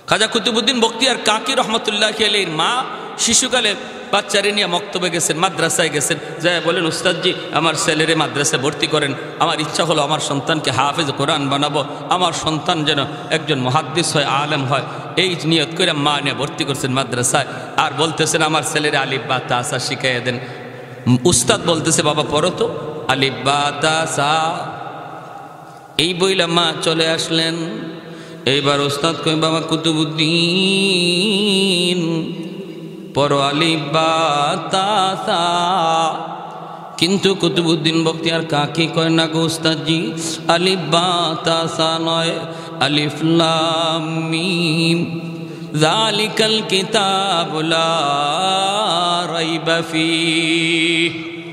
খাজা কুতুবউদ্দিন বখতিয়ার কাকি রহমতুল্লাহ আলাইহির মা শিশুকালে বাচ্চারে নিয়ে মক্তবে গেছেন, মাদ্রাসায় গেছেন, যাই বলেন উস্তাদজি আমার ছেলেরে মাদ্রাসায় ভর্তি করেন, আমার ইচ্ছা হলো আমার সন্তানকে হাফেজ কোরআন বানাবো, আমার সন্তান যেন একজন মুহাদ্দিস হয়, আলেম হয়, এই নিয়ত করে মা নিয়ে ভর্তি করছেন মাদ্রাসায়। আর বলতেছেন আমার ছেলেরে আলিফ বা তা সা শিখাইয়া দেন। উস্তাদ বলতেছে বাবা পড়ো তো আলিফ বা তা সা। এই বইলা মা চলে আসলেন। এইবার উস্তাদ কই বাবা কুতুবউদ্দিন পড়ো আলিফ বা তা সা। কিন্তু কুতুবউদ্দিন বখতিয়ার কাকি কয় না গো উস্তাদজি, আলিফ বা তা সা নয়, আলিফ লাম মিম যালিকাল কিতাবু লা রাইবা ফীহ।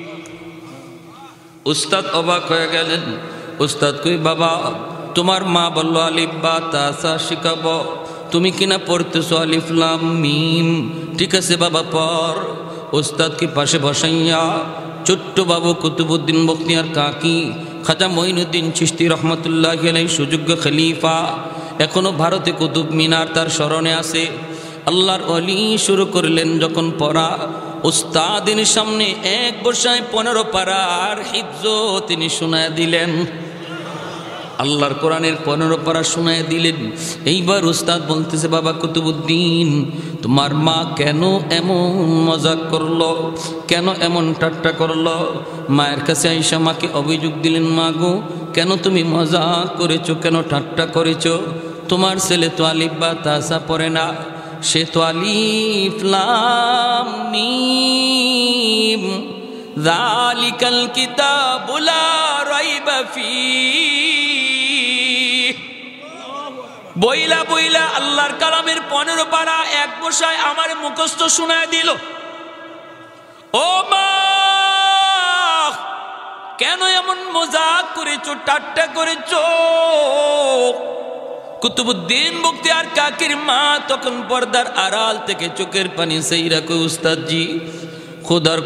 উস্তাদ অবাক হয়ে গেলেন। উস্তাদ কই বাবা তোমার মা বলল আলিফ বা তা সা শিখাবো, তুমি কিনা পড়তেছো আলিফ লাম মিম। ঠিক আছে বাবা পড়। উস্তাদকে পাশে বসাইয়া ছোট্ট বাবু কুতুবউদ্দিন বখতিয়ার কাকি খাজা মঈনুদ্দিন চিশতি রহমতুল্লাহ আলাইহি সুযোগ্য খলিফা, এখনো ভারতে কুতুব মিনার তার স্মরণে আছে। আল্লাহর ওলি শুরু করলেন যখন পড়া, উস্তাদের সামনে এক বর্ষায় 15 পারার হিফজ তিনি শোনায় দিলেন। আল্লাহর কোরআনের 15 পারা শোনায় দিলেন। এইবার উস্তাদ বলতেছে বাবা কুতুবউদ্দিন তোমার মা কেন এমন মজাক করলো, কেন এমন ঠাট্টা করলো? মায়ের কাছে আইসা মাকে অভিযোগ দিলেন, মা গো কেন তুমি মজাক করেছো, কেন ঠাট্টা করেছো? তোমার ছেলে তো আলিফ বা তা সা পড়ে না, সে তো আলিফ লাম মিম যালিকাল কিতাবু লা রাইবা ফীহ। বইলা বইলা আল্লাহর কালামের 15 পারা এক বসায় আমার মুখস্থ শোনায় দিল। ও মা কেন এমন মজাক করেছো, ঠাট্টা করেছো? কুতুবউদ্দিন বখতিয়ার কাকির মা তখন পর্দার আড়াল থেকে চোখের পানি সেইরা কই উস্তাদজি খোদার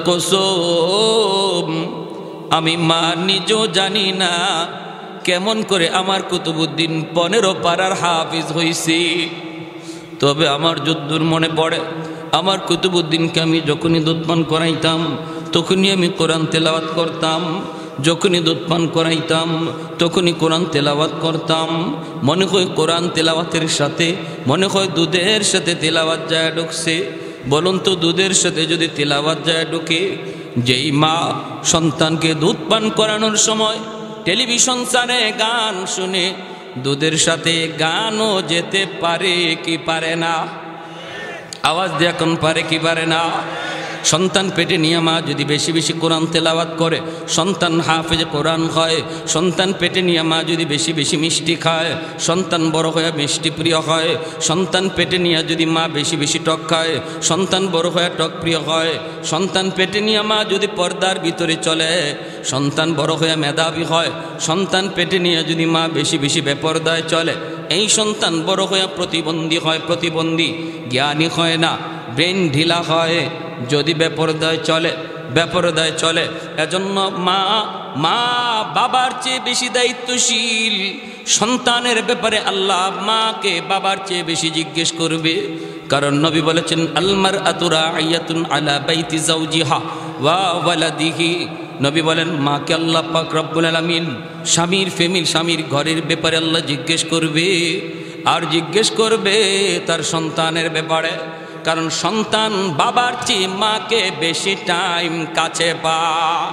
কসম আমি মা নিজেও জানি না কেমন করে আমার কুতুবউদ্দিন 15 পারার হাফিজ হইছি। তবে আমার যদ্দূর মনে পড়ে আমার কুতুবউদ্দিনকে আমি যখনই দুধ পান করাইতাম তখনই আমি কোরআন তেলাওয়াত করতাম, যখনই দুধ পান করাইতাম তখনই কোরআন তেলাওয়াত করতাম। মনে হয় কোরআন তেলাওয়াতের সাথে মনে হয় দুধের সাথে তেলাওয়াত যায় ঢুকছে। বলুন তো দুধের সাথে যদি তেলাওয়াত যায় ঢুকে, যেই মা সন্তানকে দুধ পান করানোর সময় টেলিভিশন চারে গান শুনে দুধের সাথে গানও যেতে পারে কি পারে না? আওয়াজ দিয়ে এখন পারে কি পারে না? সন্তান পেটে নিয়ে মা যদি বেশি বেশি কোরআন তেলাওয়াত করে সন্তান হাফেজে কোরআন হয়। সন্তান পেটে নিয়ে মা যদি বেশি বেশি মিষ্টি খায় সন্তান বড় হয়ে মিষ্টি প্রিয় হয়। সন্তান পেটে নিয়ে যদি মা বেশি বেশি টক খায় সন্তান বড় হয়ে টক প্রিয় হয়। সন্তান পেটে নিয়ে মা যদি পর্দার ভিতরে চলে সন্তান বড় হয়ে মেধাবী হয়। সন্তান পেটে নিয়ে যদি মা বেশি বেশি বেপরদায় চলে এই সন্তান বড় হয়ে প্রতিবন্ধী হয়, প্রতিবন্ধী জ্ঞানী হয় না, ব্রেন ঢিলা হয় যদি বেপরদায় চলে। এজন্য মা বাবার চেয়ে বেশি দায়িত্বশীল। সন্তানের ব্যাপারে আল্লাহ মাকে বাবার চেয়ে বেশি জিজ্ঞেস করবে, কারণ নবী বলেছেন আল মারআতু রাইয়াতুন আলা বাইতি যাওজিহা ওয়া ওয়ালাদিহি। নবী বলেন মাকে আল্লাহ পাক রব্বুল আলামিন স্বামীর ঘরের ব্যাপারে আল্লাহ জিজ্ঞেস করবে, আর জিজ্ঞেস করবে তার সন্তানের ব্যাপারে, কারণ সন্তান বাবার চেয়ে মাকে বেশি টাইম কাছে পায়।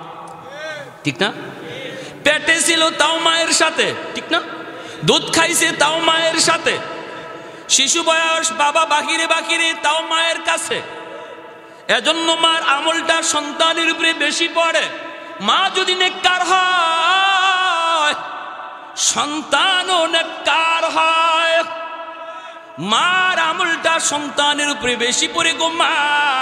ঠিক না? পেটে ছিল তাও মায়ের সাথে, ঠিক না? দুধ খাইছে তাও মায়ের সাথে, শিশু বয়স বাবা বাহিরে তাও মায়ের কাছে। এজন্য মার আমলটা সন্তানের উপরে বেশি পড়ে। মা যদি নেককার হয় সন্তানও নেককার হয়। মার আমলটা সন্তানের উপরে বেশি পড়ে গো মা।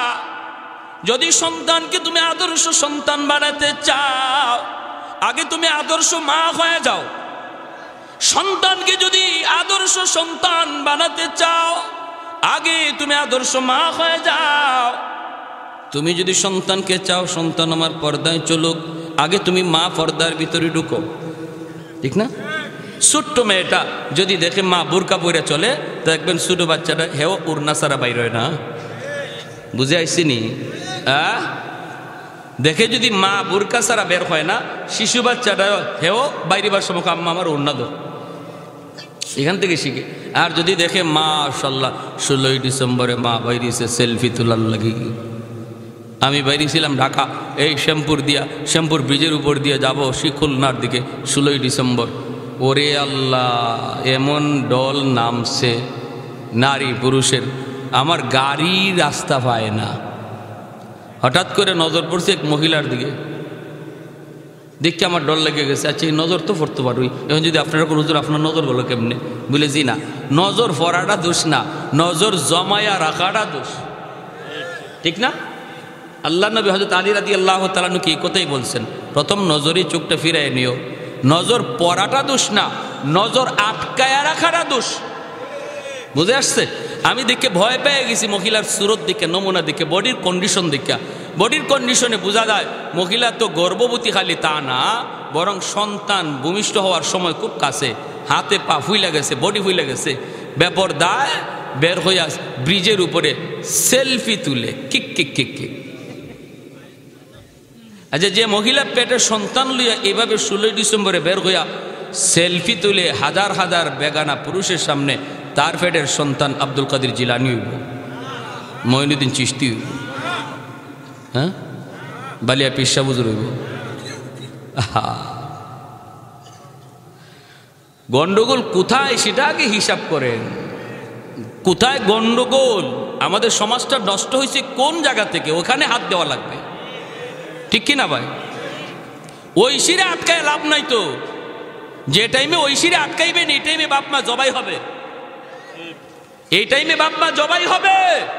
যদি সন্তানকে তুমি আদর্শ সন্তান বানাতে চাও আগে তুমি আদর্শ মা হয়ে যাও। সন্তানকে যদি আদর্শ সন্তান বানাতে চাও আগে তুমি আদর্শ মা হয়ে যাও। তুমি যদি সন্তানকে চাও সন্তান আমার পর্দায় চলুক আগে তুমি মা পর্দার ভিতরে ঢুকো, ঠিক না? ছোট্ট মেয়েটা যদি দেখে মা বোরকা পরে চলে, দেখবেন ছোট বাচ্চাটা হেও উড়না ছাড়া বাইর হয় না। বুঝে আইসিনি? দেখে যদি মা বোরকা ছাড়া বের হয় না, শিশু বাচ্চাটা হেও বাইরেবার সময় আম্মা আমার উড়না দো, এখান থেকে শিখে। আর যদি দেখে মাশাআল্লাহ 16ই ডিসেম্বরে মা বাইরেছে সেলফি তোলার লাগি। আমি বাইরেছিলাম ঢাকা, এই শ্যামপুর ব্রিজের উপর দিয়ে যাব খুলনার দিকে 16ই ডিসেম্বর। ওরে আল্লাহ, এমন ডল নামছে নারী পুরুষের, আমার গাড়ি রাস্তা পায় না। হঠাৎ করে নজর পড়ছে এক মহিলার দিকে, দেখে আমার ডর লেগে গেছে। আচ্ছা এই নজর তো পড়তে পারবই, এখন যদি আপনারা কোনো হুজুর আপনার নজর বলো কেমনে? বলে জি না, নজর পড়াটা দোষ না, নজর জমায়া রাখাটা দোষ, ঠিক না? আল্লাহ নবী হযরত আলী রাদিয়াল্লাহু তাআলা কি এই কথাই বলছেন, প্রথম নজরই চোখটা ফিরায় নিও। নজর পড়াটা দোষ না, নজর আটকায়া রাখাটা দোষ। বুঝে আসছে? আমি দেখে ভয় পেয়ে গেছি মহিলার সুরত দিকে, নমুনা দিকে, বডির কন্ডিশন দিকে। বডির কন্ডিশনে বোঝা যায় মহিলা তো গর্ভবতী খালি তা না, বরং সন্তান ভূমিষ্ঠ হওয়ার সময় খুব কাছে, হাতে পা ফুইলা গেছে, বডি ফুইলা গেছে। বেপরদায় বের হইয়া ব্রিজের উপরে সেলফি তুলে কিক কিক কিক কিক। আচ্ছা যে মহিলা পেটের সন্তান লইয়া এভাবে 16ই ডিসেম্বরে বের হইয়া সেলফি তুলে হাজার হাজার বেগানা পুরুষের সামনে, তার পেটের সন্তান আব্দুল কাদের জিলানী হইব, মঈনুদ্দিন চিশতি হইব, হ্যাঁ, বালিয়া পীর সাহেব হুজুর হইব। গন্ডগোল কোথায় সেটা আগে হিসাব করেন। কোথায় গন্ডগোল? আমাদের সমাজটা নষ্ট হয়েছে কোন জায়গা থেকে? ওখানে হাত দেওয়া লাগবে, ঠিক কিনা ভাই? ওই শিরে আটকায় লাভ নাই তো। যে টাইমে ওই শিরে আটকাইবেন এই টাইমে বাপ মা জবাই হবে, এই টাইমে বাপ মা জবাই হবে,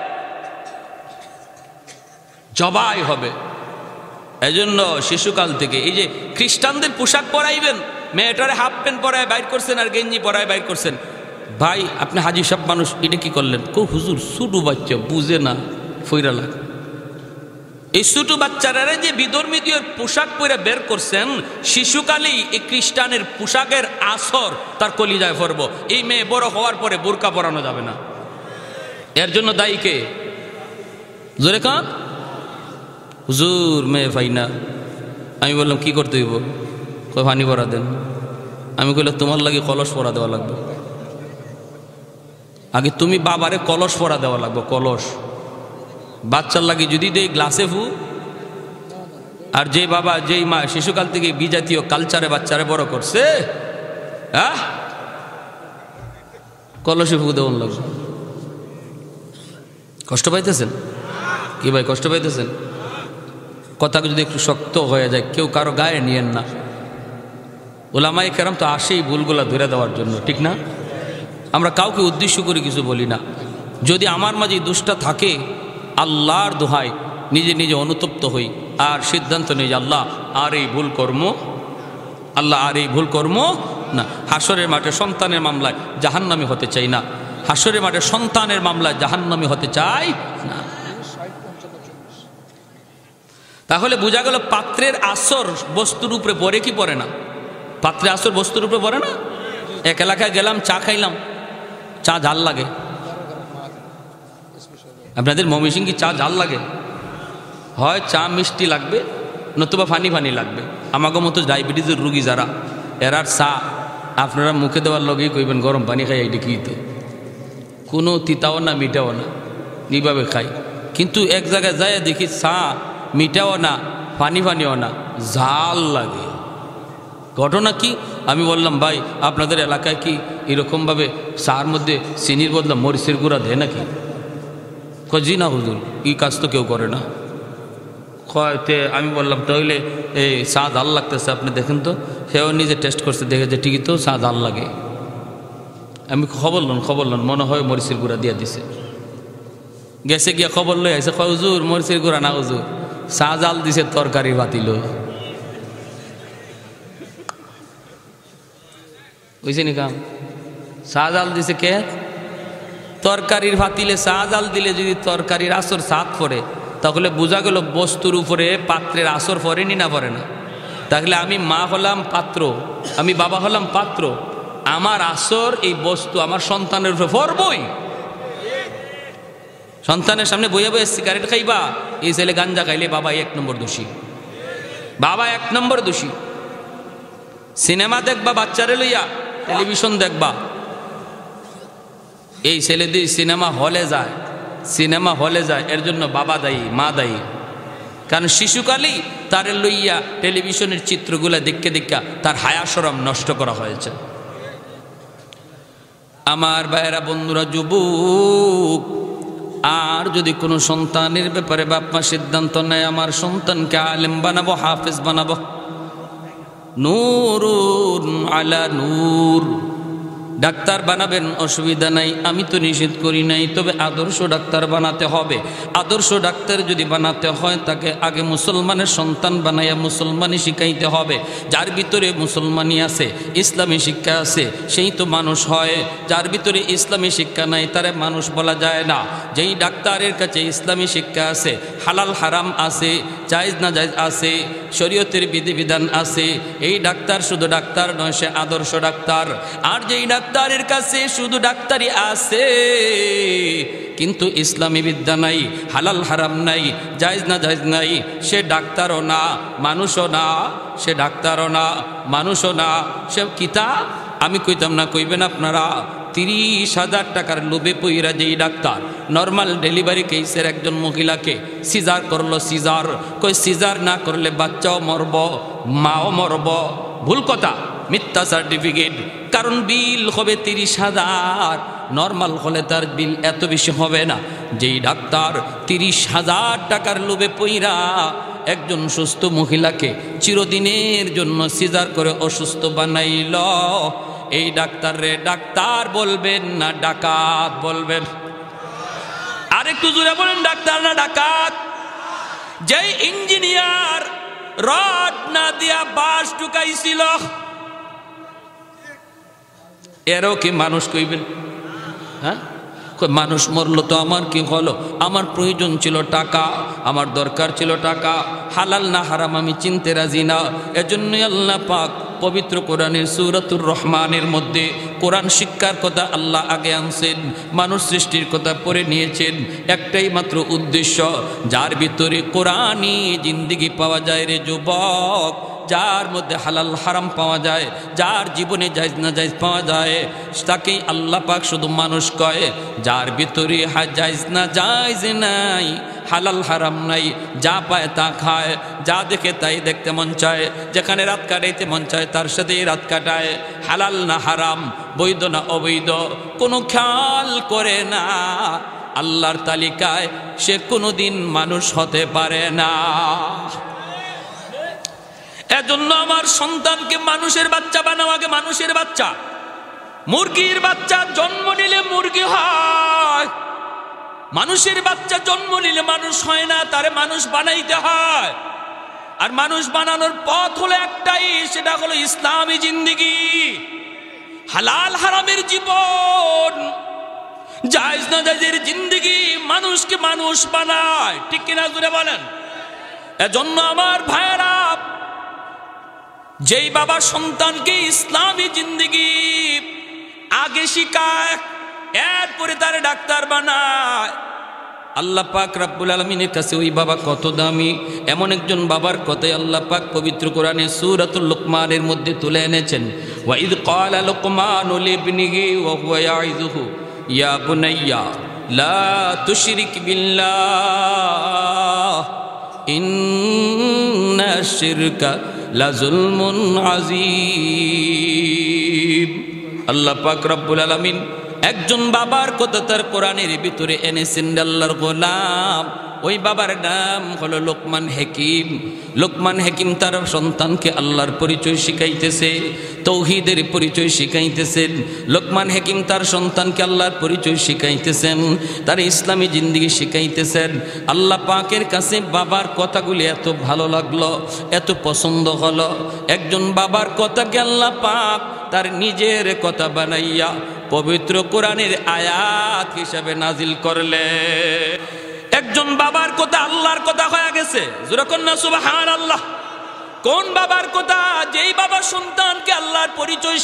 জবাই হবে। এজন্য শিশুকাল থেকে এই যে খ্রিস্টানদের পোশাক পরাইবেন, মেয়েটারে হাফ প্যান্ট পরায় বাইর করছেন আর গেঞ্জি পরায় বাইর করছেন। ভাই আপনি হাজি সব মানুষ এটা কি করলেন? হুজুর ছোট বাচ্চা বুঝে না, ফইরা লাগে। এই ছোট বাচ্চারা যে বিধর্মীয় পোশাক পরে বের করছেন, শিশুকালেই এই খ্রিস্টানের পোশাকের আসর তার কলিজায় পড়ব। এই মেয়ে বড় হওয়ার পরে বোরকা পরানো যাবে না। এর জন্য দায়ী কে? জোরে কান। হুজুর মেয়ে পাই না। আমি বললাম কি করতে হইব? কই পানি ভরা দেন। আমি কইলাম তোমার লাগে কলস পরা দেওয়া লাগবে। আগে তুমি বাবারে কলস পরা দেওয়া লাগবে, কলস। বাচ্চার লাগে যদি দেই গ্লাসে ফু, আর যে বাবা যেই মা শিশুকাল থেকে বিজাতীয় কালচারে বাচ্চারে বড় করছে, কলসে ফু দেওয়ার লাগবে। কষ্ট পাইতেছেন কি ভাই? কষ্ট পাইতেছেন? কথা যদি একটু শক্ত হয়ে যায়, কেউ কারো গায়ে নিয়েন না। ওলামায়ে কেরাম তো আসেই ভুলগুলা ধরে দেওয়ার জন্য, ঠিক না? আমরা কাউকে উদ্দেশ্য করে কিছু বলি না। যদি আমার মাঝে দোষটা থাকে, আল্লাহর দোহাই নিজে নিজে অনুতপ্ত হই আর সিদ্ধান্ত নেই যে আল্লাহ আর এই ভুল কর্ম, আল্লাহ আর এই ভুল কর্ম না। হাসরের মাঠে সন্তানের মামলায় জাহান্নামী হতে চাই না। হাসরের মাঠে সন্তানের মামলায় জাহান্নামী হতে চাই না। তাহলে বোঝা গেল পাত্রের আসর বস্তুর উপরে পড়ে কি পড়ে না? পাত্রের আসর বস্তুর উপরে পড়ে না? এক এলাকায় গেলাম, চা খাইলাম, চা ঝাল লাগে। আপনাদের ময়মনসিংহে কি চা ঝাল লাগে? হয় চা মিষ্টি লাগবে, নতুবা ফানি ফানি লাগবে। আমাকে মতো ডায়াবেটিসের রুগী যারা, এরার চা আপনারা মুখে দেওয়ার লগেই কইবেন গরম পানি খাই, এইটা কি তো কোনো তিতাও না মিঠাও না, এইভাবে খাই। কিন্তু এক জায়গায় যায় দেখি চা মিঠাও না, পানি পানিও না, ঝাল লাগে। ঘটনা কি? আমি বললাম ভাই আপনাদের এলাকায় কি এরকমভাবে চার মধ্যে চিনির বদলা মরিচের গুঁড়া দেয় নাকি? জি না হুজুর, এই কাজ তো কেউ করে না। কয়তে আমি বললাম তাহলে এই চা ঝাল লাগতেছে, আপনি দেখেন তো। সেও নিজে টেস্ট করছে, দেখে যে ঠিকই তো চা ঝাল লাগে। আমি খবর লন, মনে হয় মরিচের গুঁড়া দিয়ে দিছে। গেছে গিয়া খবর লই আইসে, হুজুর মরিচের গুঁড়া না হুজুর, চা জাল দিছে, তরকারি বাতিল। বুঝছেন কাম? চা জাল দিছে কে? তরকারির ভাতিলে চা জাল দিলে যদি তরকারির আসর সাত পড়ে, তাহলে বোঝা গেল বস্তুর উপরে পাত্রের আসর পড়েনি না পড়ে না? তাহলে আমি মা হলাম পাত্র, আমি বাবা হলাম পাত্র, আমার আসর এই বস্তু আমার সন্তানের উপরে পড়বই। সন্তানের সামনে বইয়া বইয়া সিগারেট খাইবা, এই ছেলে গাঞ্জা খাইলে বাবা 1 নম্বর দোষী, বাবা 1 নম্বর দোষী। সিনেমা দেখবা বাচ্চারে লইয়া, টেলিভিশন দেখবা, এই ছেলে দিয়ে সিনেমা হলে যায়, এর জন্য বাবা দায়ী, মা দায়ী। কারণ শিশুকালেই তার লইয়া টেলিভিশনের চিত্রগুলা দেখে দেখা তার হায়া শরম নষ্ট করা হয়েছে। আমার ভাইয়েরা, বন্ধুরা, যুবক, আর যদি কোনো সন্তানের ব্যাপারে বাপ মা সিদ্ধান্ত নেয় আমার সন্তানকে আলেম বানাবো, হাফেজ বানাবো, নূরুন আলা নূর, ডাক্তার বানাবেন, অসুবিধা নাই, আমি তো নিষেধ করি নাই, তবে আদর্শ ডাক্তার বানাতে হবে। আদর্শ ডাক্তার যদি বানাতে হয় তাকে আগে মুসলমানের সন্তান বানাইয়া মুসলমানি শিখাইতে হবে। যার ভিতরে মুসলমানি আছে, ইসলামী শিক্ষা আছে, সেই তো মানুষ হয়। যার ভিতরে ইসলামী শিক্ষা নাই তারে মানুষ বলা যায় না। যেই ডাক্তারের কাছে ইসলামী শিক্ষা আছে, হালাল হারাম আছে, জায়েজ না জায়েজ আছে, শরীয়তের বিধিবিধান আছে, এই ডাক্তার শুধু ডাক্তার নয়, সে আদর্শ ডাক্তার। আর যেই ডাক্তারের কাছে শুধু ডাক্তারি আছে কিন্তু ইসলামী বিদ্যা নাই, হালাল হারাম নাই, জায়েজ না জায়েজ নাই, সে ডাক্তারও না, মানুষও না, সে ডাক্তারও না, মানুষও না, সে কিতা আমি কইতাম না, কইবেন আপনারা। 30,000 টাকার লোভে পইরা যেই ডাক্তার নর্মাল ডেলিভারি কেসের একজন মহিলাকে সিজার করলো, সিজার কই সিজার না করলে বাচ্চাও মরব, মাও মরব, ভুল কথা, মিথ্যা সার্টিফিকেট। কারণ বিল হবে 30,000, নর্মাল হলে তার বিল এত বেশি হবে না। যেই ডাক্তার 30,000 টাকার লোভে পইরা একজন সুস্থ মহিলাকে চিরদিনের জন্য সিজার করে অসুস্থ বানাইল, এই ডাক্তার রে ডাক্তার বলবেন না ডাকাত বলবেন? আরেকটু জোরে বলেন, ডাক্তার না ডাকাত? যেই ইঞ্জিনিয়ার রড না দিয়া বাঁশ ঢুকাইছিল, এরও কি মানুষ কইবেন? হ্যাঁ, মানুষ মরলো তো আমার কি হলো, আমার প্রয়োজন ছিল টাকা, আমার দরকার ছিল টাকা, হালাল না হারাম আমি চিনতে রাজি না। এজন্যই আল্লাহ পাক পবিত্র কোরআনের সূরাতুর রহমানের মধ্যে কোরআন শিক্ষার কথা আল্লাহ আগে আনছেন, মানুষ সৃষ্টির কথা পড়ে নিয়েছেন। একটাই মাত্র উদ্দেশ্য, যার ভিতরে কোরআনই জিন্দেগি পাওয়া যায় রে যুবক, যার মধ্যে হালাল হারাম পাওয়া যায়, যার জীবনে জায়েজ না জায়েজ পাওয়া যায়, তাকেই আল্লাহ পাক শুধু মানুষ কয়। যার ভিতরে জায়েজ না জায়েজ নাই, হালাল হারাম নাই, যা পায় তা খায়, যা দেখে তাই দেখতে মন চায়, যেখানে রাত কাটাইতে মন চায় তার সাথেই রাত কাটায়, হালাল না হারাম, বৈধ না অবৈধ কোনো খেয়াল করে না, আল্লাহর তালিকায় সে কোনোদিন মানুষ হতে পারে না। এজন্য আমার সন্তানকে মানুষের বাচ্চা বানাও, আগে মানুষের বাচ্চা। মুরগির বাচ্চা জন্ম নিলে মুরগি হয়, মানুষের বাচ্চা জন্ম নিলে মানুষ হয় না, তারে মানুষ বানাইতে হয়। আর মানুষ বানানোর পথ হলো একটাই, সেটা হলো ইসলামী জিন্দেগি, হালাল হারামের জীবন, জায়েজ না জায়েজের জিন্দেগি মানুষকে মানুষ বানায়। ঠিক কিনা জুড়ে বলেন? এজন্য আমার ভাইয়েরা, যেই বাবা সন্তানকে ইসলামী জিন্দেগি আগে শিখায়, এরপরে তারে ডাক্তার বানায়, আল্লাহ পাক রব্বুল আলামিনের কাছে ওই বাবা কত দামি। এমন একজন বাবার কথাই আল্লাহ পাক পবিত্র কোরআনে সূরাতুল লুকমানের মধ্যে তুলে এনেছেন। ওয়া ইয ক্বালা লুকমানু লিবনিহি ওয়া হুয়া ইয়াইযুহু ইয়া বুনাইয়া লা তুশরিক বিল্লাহ ইন্নাশ শিরকা লাযুলমুন আযীম। আল্লাহ পাক রব্বুল আলামিন একজন বাবার কথা তার কোরআনের ভিতরে এনেছেন। আল্লাহর গোলাম, ওই বাবার নাম হলো লোকমান হাকিম। লোকমান হাকিম তার সন্তানকে আল্লাহর পরিচয় শিখাইতেছে, তৌহিদের পরিচয় শিখাইতেছেন। লোকমান হাকিম তার সন্তানকে আল্লাহর পরিচয় শিখাইতেছেন, তার ইসলামী জিন্দেগি শিখাইতেছেন। আল্লাহ পাকের কাছে বাবার কথাগুলি এত ভালো লাগলো, এত পছন্দ হলো। একজন বাবার কথাকে আল্লাহ পাক তার নিজের কথা বানাইয়া পবিত্র কোরআনের আয়াত হিসাবে নাজিল করলে। একজন বাবার কথা আল্লাহর কথা হয়ে গেছে। জোরে কন্যা সুবহানাল্লাহ। কোন বাবার কথা? যেই বাবা সন্তানকে আল্লাহর পরিচয়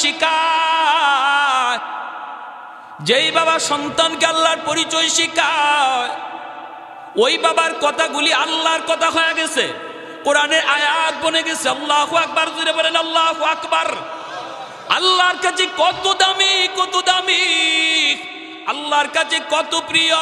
শিখায়, যেই বাবা সন্তানকে আল্লাহর পরিচয় শিখায়, ওই বাবার কথাগুলি আল্লাহর কথা হয়ে গেছে, কোরআনের আয়াত বনে গেছে। আল্লাহু আকবার, জোরে বলেন আল্লাহু আকবার। আল্লাহর কাছে কত দামি, কত দামি, আল্লাহর কাছে কত প্রিয়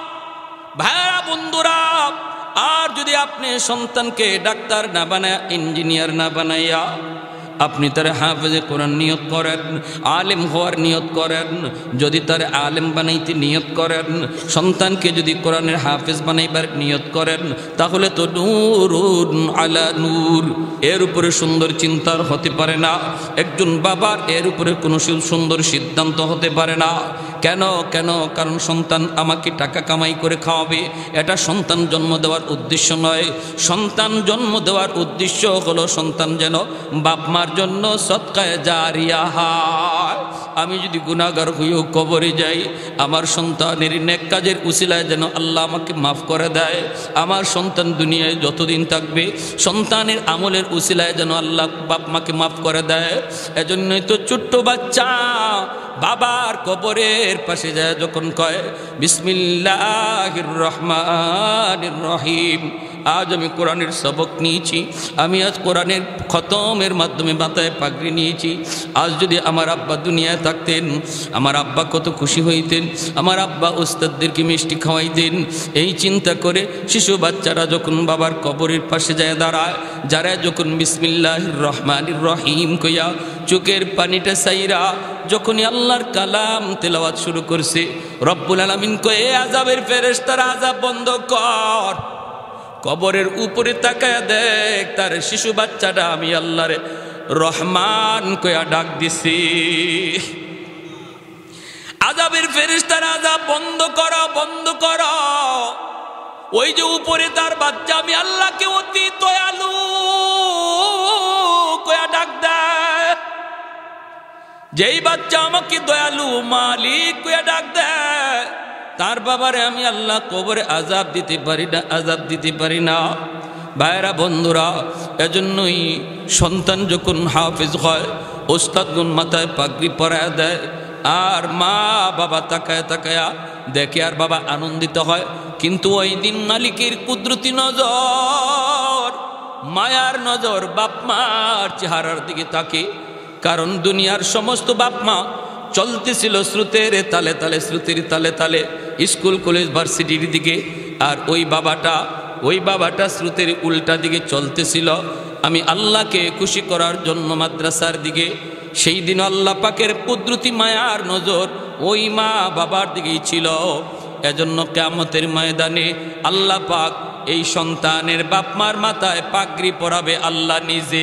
ভাইরা বন্ধুরা। আর যদি আপনি সন্তানকে ডাক্তার না বানায়, ইঞ্জিনিয়ার না বানাইয়া আপনি তার হাফেজে কোরআন নিয়ত করেন, আলেম হওয়ার নিয়ত করেন, যদি তার আলেম বানাইতে নিয়ত করেন, সন্তানকে যদি কোরআনের হাফেজ বানাইবার নিয়ত করেন, তাহলে তো নূরুন আলা নূর, এর উপরে সুন্দর চিন্তার হতে পারে না। একজন বাবার এর উপরে কোনো সুন্দর সিদ্ধান্ত হতে পারে না। কেন? কেন? কারণ সন্তান আমাকে টাকা কামাই করে খাওয়াবে, এটা সন্তান জন্ম দেওয়ার উদ্দেশ্য নয়। সন্তান জন্ম দেওয়ার উদ্দেশ্য হলো সন্তান যেন বাপ মার জন্য সদকায়ে জারিয়া হয়। আমি যদি গুনাহগার হইও কবরে যাই, আমার সন্তানের নেক কাজের উসিলায় যেন আল্লাহ আমাকে মাফ করে দেয়। আমার সন্তান দুনিয়ায় যতদিন থাকবে, সন্তানের আমলের উসিলায় যেন আল্লাহ বাপ মাকে মাফ করে দেয়। এজন্যই তো ছোট্ট বাচ্চা বাবার কবরের পাশে যায় যখন কয় বিসমিল্লাহির রহমানির রহিম। আজ আমি কোরআনের সবক নিয়েছি, আমি আজ কোরআনের খতমের মাধ্যমে মাথায় পাগড়ি নিয়েছি। আজ যদি আমার আব্বা দুনিয়ায় থাকতেন, আমার আব্বা কত খুশি হইতেন, আমার আব্বা ওস্তাদদেরকে মিষ্টি খাওয়াইতেন। এই চিন্তা করে শিশু বাচ্চারা যখন বাবার কবরের পাশে যায় দাঁড়ায়, যারা যখন বিসমিল্লাহির রহমানির রহিম কইয়া চোখের পানিটা সাইরা যখনই আল্লাহর কালাম তেলাওয়াত শুরু করছে, রব্বুল আলামিন কয়ে আযাবের ফেরেশতারা আযাব বন্ধ কর। কবরের উপরে তাকায় দেখ, তার শিশু বাচ্চাটা আমি আল্লাহরে রহমান কয়া ডাক দিছি। আযাবের ফেরেশতারা আযাব বন্ধ করো, বন্ধ করো। ওই যে উপরে তার বাচ্চা আমি আল্লাহকে অতি দয়ালু কয়া ডাক দেয়। যেই বাচ্চা আমাকে দয়ালু মালিক কয়া ডাক দেয়, তার বাবারে আমি আল্লাহ কবরে আযাব দিতে পারি না, আযাব দিতে পারি না। ভাইরা বন্ধুরা, এজন্যই সন্তান যখন হাফেজ হয়, ওস্তাদগুন মাথায় পাগড়ি পরায় দেয়, আর মা বাবা তাকায় তাকায়া দেখে আর বাবা আনন্দিত হয়। কিন্তু ওই দিন মালিকের কুদরতি নজর, মায়ার নজর বাপ মার চেহারার দিকে তাকে। কারণ দুনিয়ার সমস্ত বাপ মা চলতেছিল স্রোতের তালে তালে, স্রোতের তালে তালে স্কুল কলেজ ভার্সিটির দিকে, আর ওই বাবাটা স্রোতের উল্টা দিকে চলতেছিল আমি আল্লাহকে খুশি করার জন্য মাদ্রাসার দিকে। সেই দিন আল্লাহ পাকের কুদরতি মায়ার নজর ওই মা বাবার দিকেই ছিল। এজন্য কিয়ামতের ময়দানে আল্লাহ পাক এই সন্তানের বাপ মার মাথায় পাগড়ি পরাবে আল্লাহ নিজে।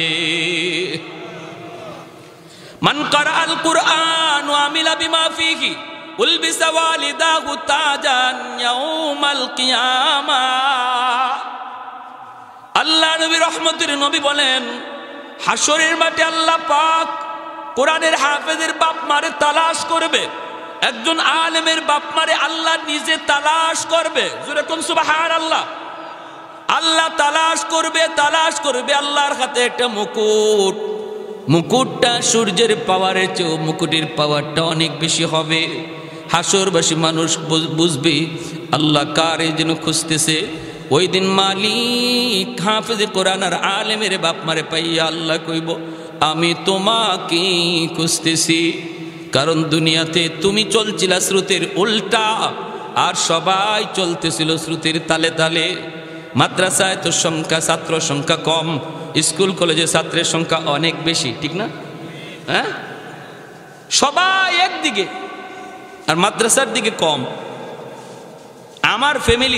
মান কারাআল কুরআন ওয়া আমিলা বিমা ফীহি উলবিসা ওয়ালিদাহু তাজান ইয়াউমাল কিয়ামাহ। আল্লাহ নবী রহমতের নবী বলেন, হাসরের মাঠে আল্লাহ পাক কোরআনের হাফেজের বাপ মারে তালাশ করবে, একজন আলেমের বাপ মারে আল্লাহ নিজে তালাশ করবে। জোরে কোন সুবহানাল্লাহ। আল্লাহ তালাশ করবে, তালাশ করবে। আল্লাহর হাতে একটা মুকুট, মুকুটটা সূর্যের পাওয়ারের চেয়ে মুকুটের পাওয়ারটা অনেক বেশি হবে। হাসরবাসী মানুষ বুঝবে আল্লাহ কারে যেন খুঁজতেছে। ওই দিন মালিক হাফেজে কোরআন আর আলেমের বাপ মারে পাইয়া আল্লাহ কইব, আমি তোমাকে খুঁজতেছি। কারণ দুনিয়াতে তুমি চলছিলা স্রোতের উল্টা, আর সবাই চলতেছিল স্রোতের তালে তালে। মাদ্রাসায় তো সংখ্যা, ছাত্র সংখ্যা কম, স্কুল কলেজে ছাত্রের সংখ্যা অনেক বেশি, ঠিক না? হ্যাঁ, সবাই একদিকে আর মাদ্রাসার দিকে কম। আমার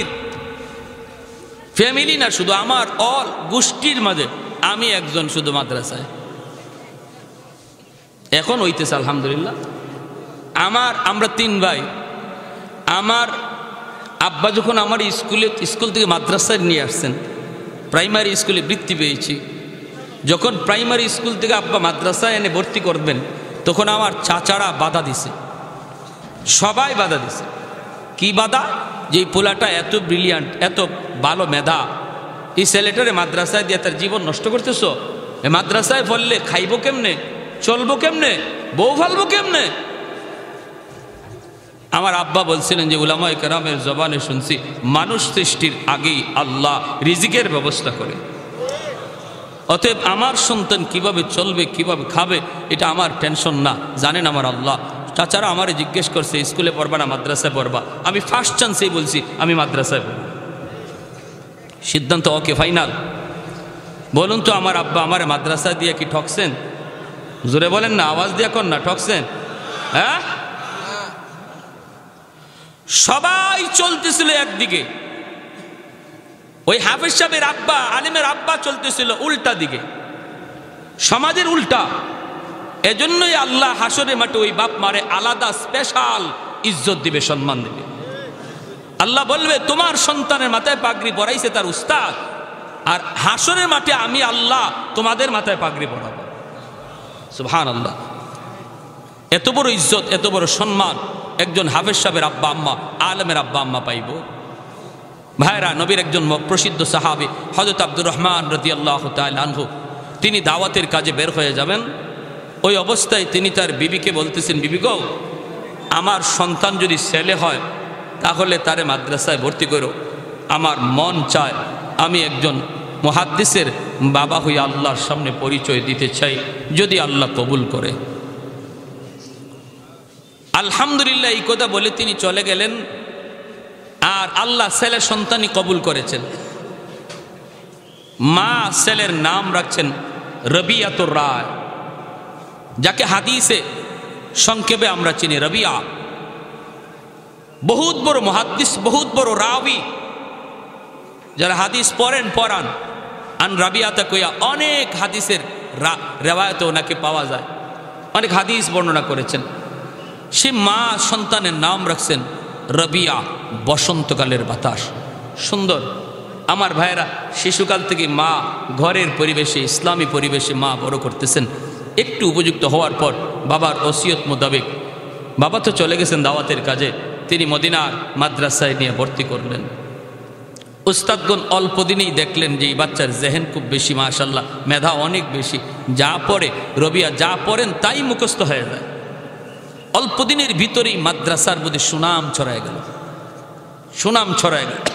ফ্যামিলি না, শুধু আমার অল গোষ্ঠীর মাঝে আমি একজন শুধু মাদ্রাসায় এখন হইতেছে আলহামদুলিল্লাহ। আমরা 3 ভাই। আমার আব্বা যখন আমার স্কুল থেকে মাদ্রাসায় নিয়ে আসছেন, প্রাইমারি স্কুলে বৃত্তি পেয়েছি, যখন প্রাইমারি স্কুল থেকে আব্বা মাদ্রাসায় এনে ভর্তি করবেন, তখন আমার চাচারা বাধা দিছে, সবাই বাধা দিছে। কি বাধা? যে এই পোলাটা এত ব্রিলিয়ান্ট, এত ভালো মেধা, এই ছেলেটারে মাদ্রাসায় দিয়ে তার জীবন নষ্ট করতেছ, এ মাদ্রাসায় পড়লে খাইব কেমনে, চলবো কেমনে, বউ ফালবো কেমনে? আমার আব্বা বলছিলেন যে উলামায়ে কেরামের জবানে শুনছি মানুষ সৃষ্টির আগেই আল্লাহ রিজিকের ব্যবস্থা করে। অতএব আমার সন্তান কিভাবে চলবে, কিভাবে খাবে, এটা আমার টেনশন না, জানেন আমার আল্লাহ। চাচারা আমারে জিজ্ঞেস করছে স্কুলে পড়বা না মাদ্রাসায় পড়বা, আমি ফার্স্ট চান্সেই বলছি আমি মাদ্রাসায় পড়ব। সিদ্ধান্ত ওকে, ফাইনাল। বলুন তো আমার আব্বা আমারে মাদ্রাসায় দিয়ে কি ঠকছেন? জোরে বলেন না, আওয়াজ দিয়ে কর না, ঠকছেন? হ্যাঁ, সবাই চলতেছিল একদিকে, ওই হাফেজ সাহেবের আব্বা, আলিমের আব্বা চলতেছিল উল্টা দিকে, সমাজের উল্টা। এজন্যই আল্লাহ হাসরের মাঠে ওই বাপ মারে আলাদা স্পেশাল ইজ্জত দিবে, সম্মান দিবে। আল্লাহ বলবে তোমার সন্তানের মাথায় পাগড়ি পরাইছে তার উস্তাদ, আর হাসরের মাঠে আমি আল্লাহ তোমাদের মাথায় পাগড়ি পরাবো। সুবহানাল্লাহ। এত বড় ইজ্জত, এত বড় সম্মান একজন হাফেজ সাহেবের আব্বা আম্মা, আলেমের আব্বা আম্মা পাইব। ভাইরা, নবীর একজন প্রসিদ্ধ সাহাবী হযরত আব্দুর রহমান রাদিয়াল্লাহু তাআলা আনহু, তিনি দাওয়াতের কাজে বের হয়ে যাবেন। ওই অবস্থায় তিনি তার বিবিকে বলতেছেন, বিবি গো, আমার সন্তান যদি ছেলে হয় তাহলে তারে মাদ্রাসায় ভর্তি করো। আমার মন চায় আমি একজন মুহাদ্দিসের বাবা হয়ে আল্লাহর সামনে পরিচয় দিতে চাই, যদি আল্লাহ কবুল করে। আলহামদুলিল্লাহ, এই কথা বলে তিনি চলে গেলেন, আর আল্লাহ ছেলে সন্তানই কবুল করেছেন। মা ছেলের নাম রাখছেন রবিয়াতুর রায়, যাকে হাদিসে সংক্ষেপে আমরা চিনি রবিয়া। বহুত বড় মুহাদ্দিস, বহুত বড় রাবি, যারা হাদিস পড়ান। আন রাবিয়াতা কইয়া অনেক হাদিসের রেওয়ায়েতে ওনাকে পাওয়া যায়, অনেক হাদিস বর্ণনা করেছেন। সে মা সন্তানের নাম রাখছেন রবিয়া, বসন্তকালের বাতাস। সুন্দর। আমার ভাইয়েরা, শিশুকাল থেকে মা ঘরের পরিবেশে, ইসলামী পরিবেশে মা বড় করতেছেন। একটু উপযুক্ত হওয়ার পর বাবার ওসিয়ত মোতাবেক, বাবা তো চলে গেছেন দাওয়াতের কাজে, তিনি মদিনার মাদ্রাসায় নিয়ে ভর্তি করলেন। উস্তাদগণ অল্প দিনেই দেখলেন যে এই বাচ্চার জেহেন খুব বেশি, মাশাআল্লাহ, মেধা অনেক বেশি। যা পড়ে রবিয়া, যা পড়েন তাই মুখস্থ হয়ে যায়। অল্প দিনের ভিতরেই মাদ্রাসার মধ্যে সুনাম ছড়ায় গেল, সুনাম ছড়ায় গেল।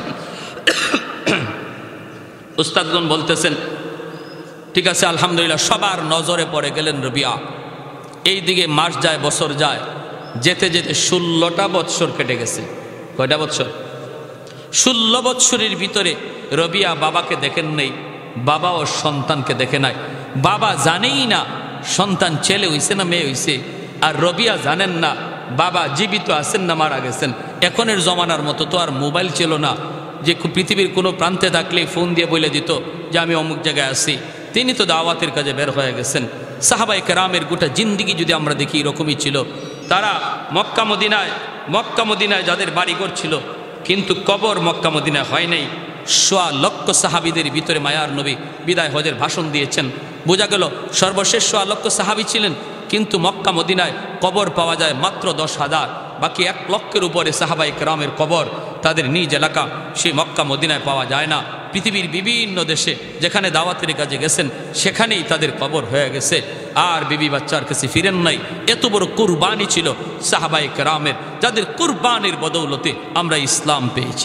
উস্তাদগণ বলতেছেন ঠিক আছে আলহামদুলিল্লাহ, সবার নজরে পড়ে গেলেন রবিয়া। এই দিকে মাস যায়, বছর যায়, যেতে যেতে 16টা বৎসর কেটে গেছে। কয়টা বৎসর? 16 বৎসরের ভিতরে রবিয়া বাবাকে দেখেন নেই, বাবা ও সন্তানকে দেখে নাই। বাবা জানেই না সন্তান ছেলে হইছে না মেয়ে হইছে, আর রবিয়া জানেন না বাবা জীবিত আছেন না মারা গেছেন। এখনের জমানার মতো তো আর মোবাইল ছিল না যে পৃথিবীর কোনো প্রান্তে থাকলেই ফোন দিয়ে বলে দিত যে আমি অমুক জায়গায় আছি। তিনি তো দাওয়াতের কাজে বের হয়ে গেছেন। সাহাবায়ে কেরামের গোটা জিন্দিগি যদি আমরা দেখি এরকমই ছিল। তারা মক্কা মদিনায় যাদের বাড়িঘর ছিল, কিন্তু কবর মক্কা মদিনায় হয় নাই। 1.25 লক্ষ সাহাবীদের ভিতরে মায়ার নবী বিদায় হজের ভাষণ দিয়েছেন। বোঝা গেল সর্বশেষ 1.25 লক্ষ সাহাবী ছিলেন, কিন্তু মক্কা মদিনায় কবর পাওয়া যায় মাত্র 10,000। বাকি 1 লক্ষের উপরে সাহাবায়ে কেরামের কবর তাদের নিজ এলাকা, সেই মক্কা মদিনায় পাওয়া যায় না। পৃথিবীর বিভিন্ন দেশে যেখানে দাওয়াতের কাজে গেছেন সেখানেই তাদের কবর হয়ে গেছে, আর বিবি বাচ্চার কাছে ফিরেন নাই। এত বড় কুরবানি ছিল সাহাবায়ে কেরামের, যাদের কুরবানির বদৌলতে আমরা ইসলাম পেয়েছি।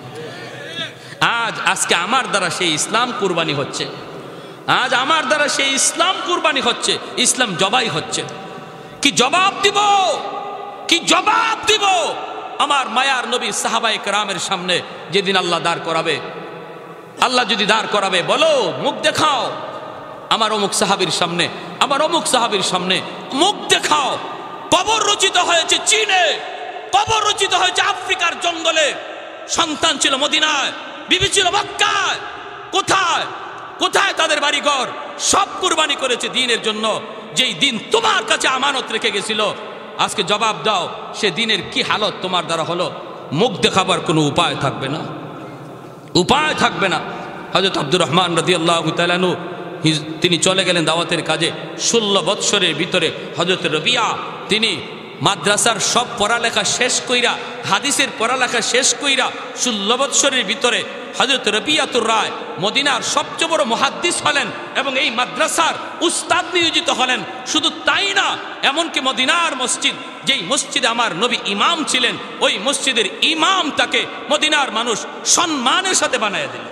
আজকে আমার দ্বারা সেই ইসলাম কুরবানি হচ্ছে, আজ আমার দ্বারা সেই ইসলাম কুরবানি হচ্ছে, ইসলাম জবাই হচ্ছে। কি জবাব দিব, কি জবাব দিব আমার মায়ার নবী সাহাবায়ে কেরামের সামনে যেদিন আল্লাহ দাঁড় করাবে? আল্লাহ যদি দাঁড় করাবে, বলো মুখ দেখাও আমার অমুক সাহাবীর সামনে, আমার অমুক সাহাবীর সামনে মুখ দেখাও। কবর রচিত হয়েছে চীনে, কবর রচিত হয়েছে আফ্রিকার জঙ্গলে, সন্তান ছিল মদিনায়, বিবি ছিল মক্কায়। কোথায় কোথায় তাদের বাড়িঘর? সব কুরবানি করেছে দ্বীনের জন্য, যেই দিন তোমার কাছে আমানত রেখে গেছিল। আজকে জবাব দাও, সে দিনের কি হালত তোমার দ্বারা হলো? মুখ দেখাবার কোনো উপায় থাকবে না, উপায় থাকবে না। হযরত আব্দুর রহমান রাদিয়াল্লাহু তাআলা আনহু তিনি চলে গেলেন দাওয়াতের কাজে। 16 বৎসরের ভিতরে হযরত রবিয়া তিনি মাদ্রাসার সব পড়ালেখা শেষ কইরা, হাদিসের পড়ালেখা শেষ কইরা 16 বৎসরের ভিতরে হযরত রবিয়াতুর রায় মদিনার সবচেয়ে বড় মুহাদ্দিস হলেন এবং এই মাদ্রাসার উস্তাদ নিয়োজিত হলেন। শুধু তাই না, এমনকি মদিনার মসজিদ, যেই মসজিদে আমার নবী ইমাম ছিলেন, ওই মসজিদের ইমাম তাকে মদিনার মানুষ সম্মানের সাথে বানায় দিল।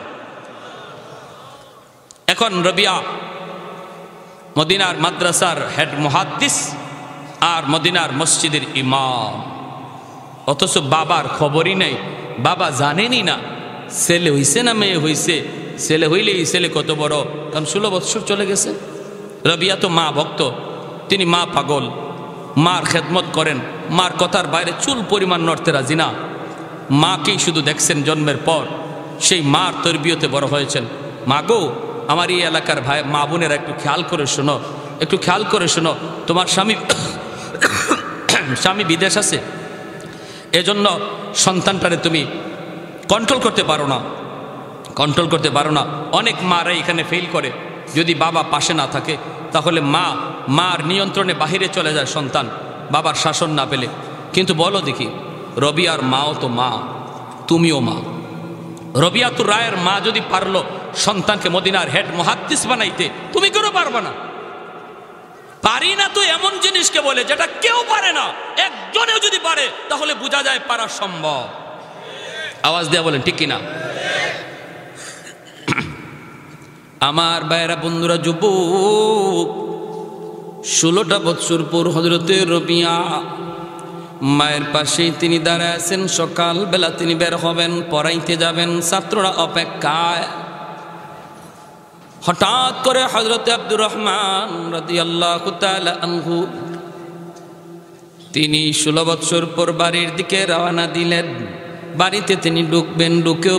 এখন রবিয়া মদিনার মাদ্রাসার হেড মুহাদ্দিস আর মদিনার মসজিদের ইমাম, অথচ বাবার খবরই নেই, বাবা জানেনই না ছেলে হইছে না মেয়ে হইছে। ছেলে হইলে এই ছেলে কত বড়, কারণ 16 বৎসর চলে গেছে। রবিয়া তো মা ভক্ত, তিনি মা পাগল, মার খেদমত করেন, মার কথার বাইরে চুল পরিমাণ নড়তে রাজি না। মাকেই শুধু দেখছেন জন্মের পর, সেই মার তরবিয়তে বড় হয়েছেন। মা গো, আমার এই এলাকার ভাই মা বোনেরা একটু খেয়াল করে শোনো, একটু খেয়াল করে শোনো, তোমার স্বামী বিদেশ আছে, এজন্য সন্তানটারে তুমি কন্ট্রোল করতে পারো না। অনেক মারা এখানে ফেল করে, যদি বাবা পাশে না থাকে তাহলে মার নিয়ন্ত্রণে বাহিরে চলে যায় সন্তান, বাবার শাসন না পেলে। কিন্তু বলো দেখি, রবিয়ার মাও তো মা, তুমিও মা। রবিয়াতুর রায়ের মা যদি পারলো সন্তানকে মদিনার হেড মুহাদ্দিস বানাইতে, তুমি কেন পারবে না? পারি না তো এমন জিনিসকে বলে যেটা কেউ পারে না, একজনেও যদি পারে তাহলে বোঝা যায় পারা সম্ভব। আওয়াজ দেয়া বলেন ঠিক কিনা? আমার ভাইয়েরা, বন্ধুরা, যুবক, 16টা বৎসর পর হযরতে রবিয়া মায়ের পাশেই তিনি দাঁড়ায় আছেন। সকালবেলা তিনি বের হবেন, পড়াইতে যাবেন, ছাত্ররা অপেক্ষায়। হঠাৎ করে হযরতে আব্দুর রহমান রাদিয়াল্লাহু তাআলা আনহু তিনি 16 বৎসর পর বাড়ির দিকে রওনা দিলেন। বাড়িতে তিনি ঢুকেও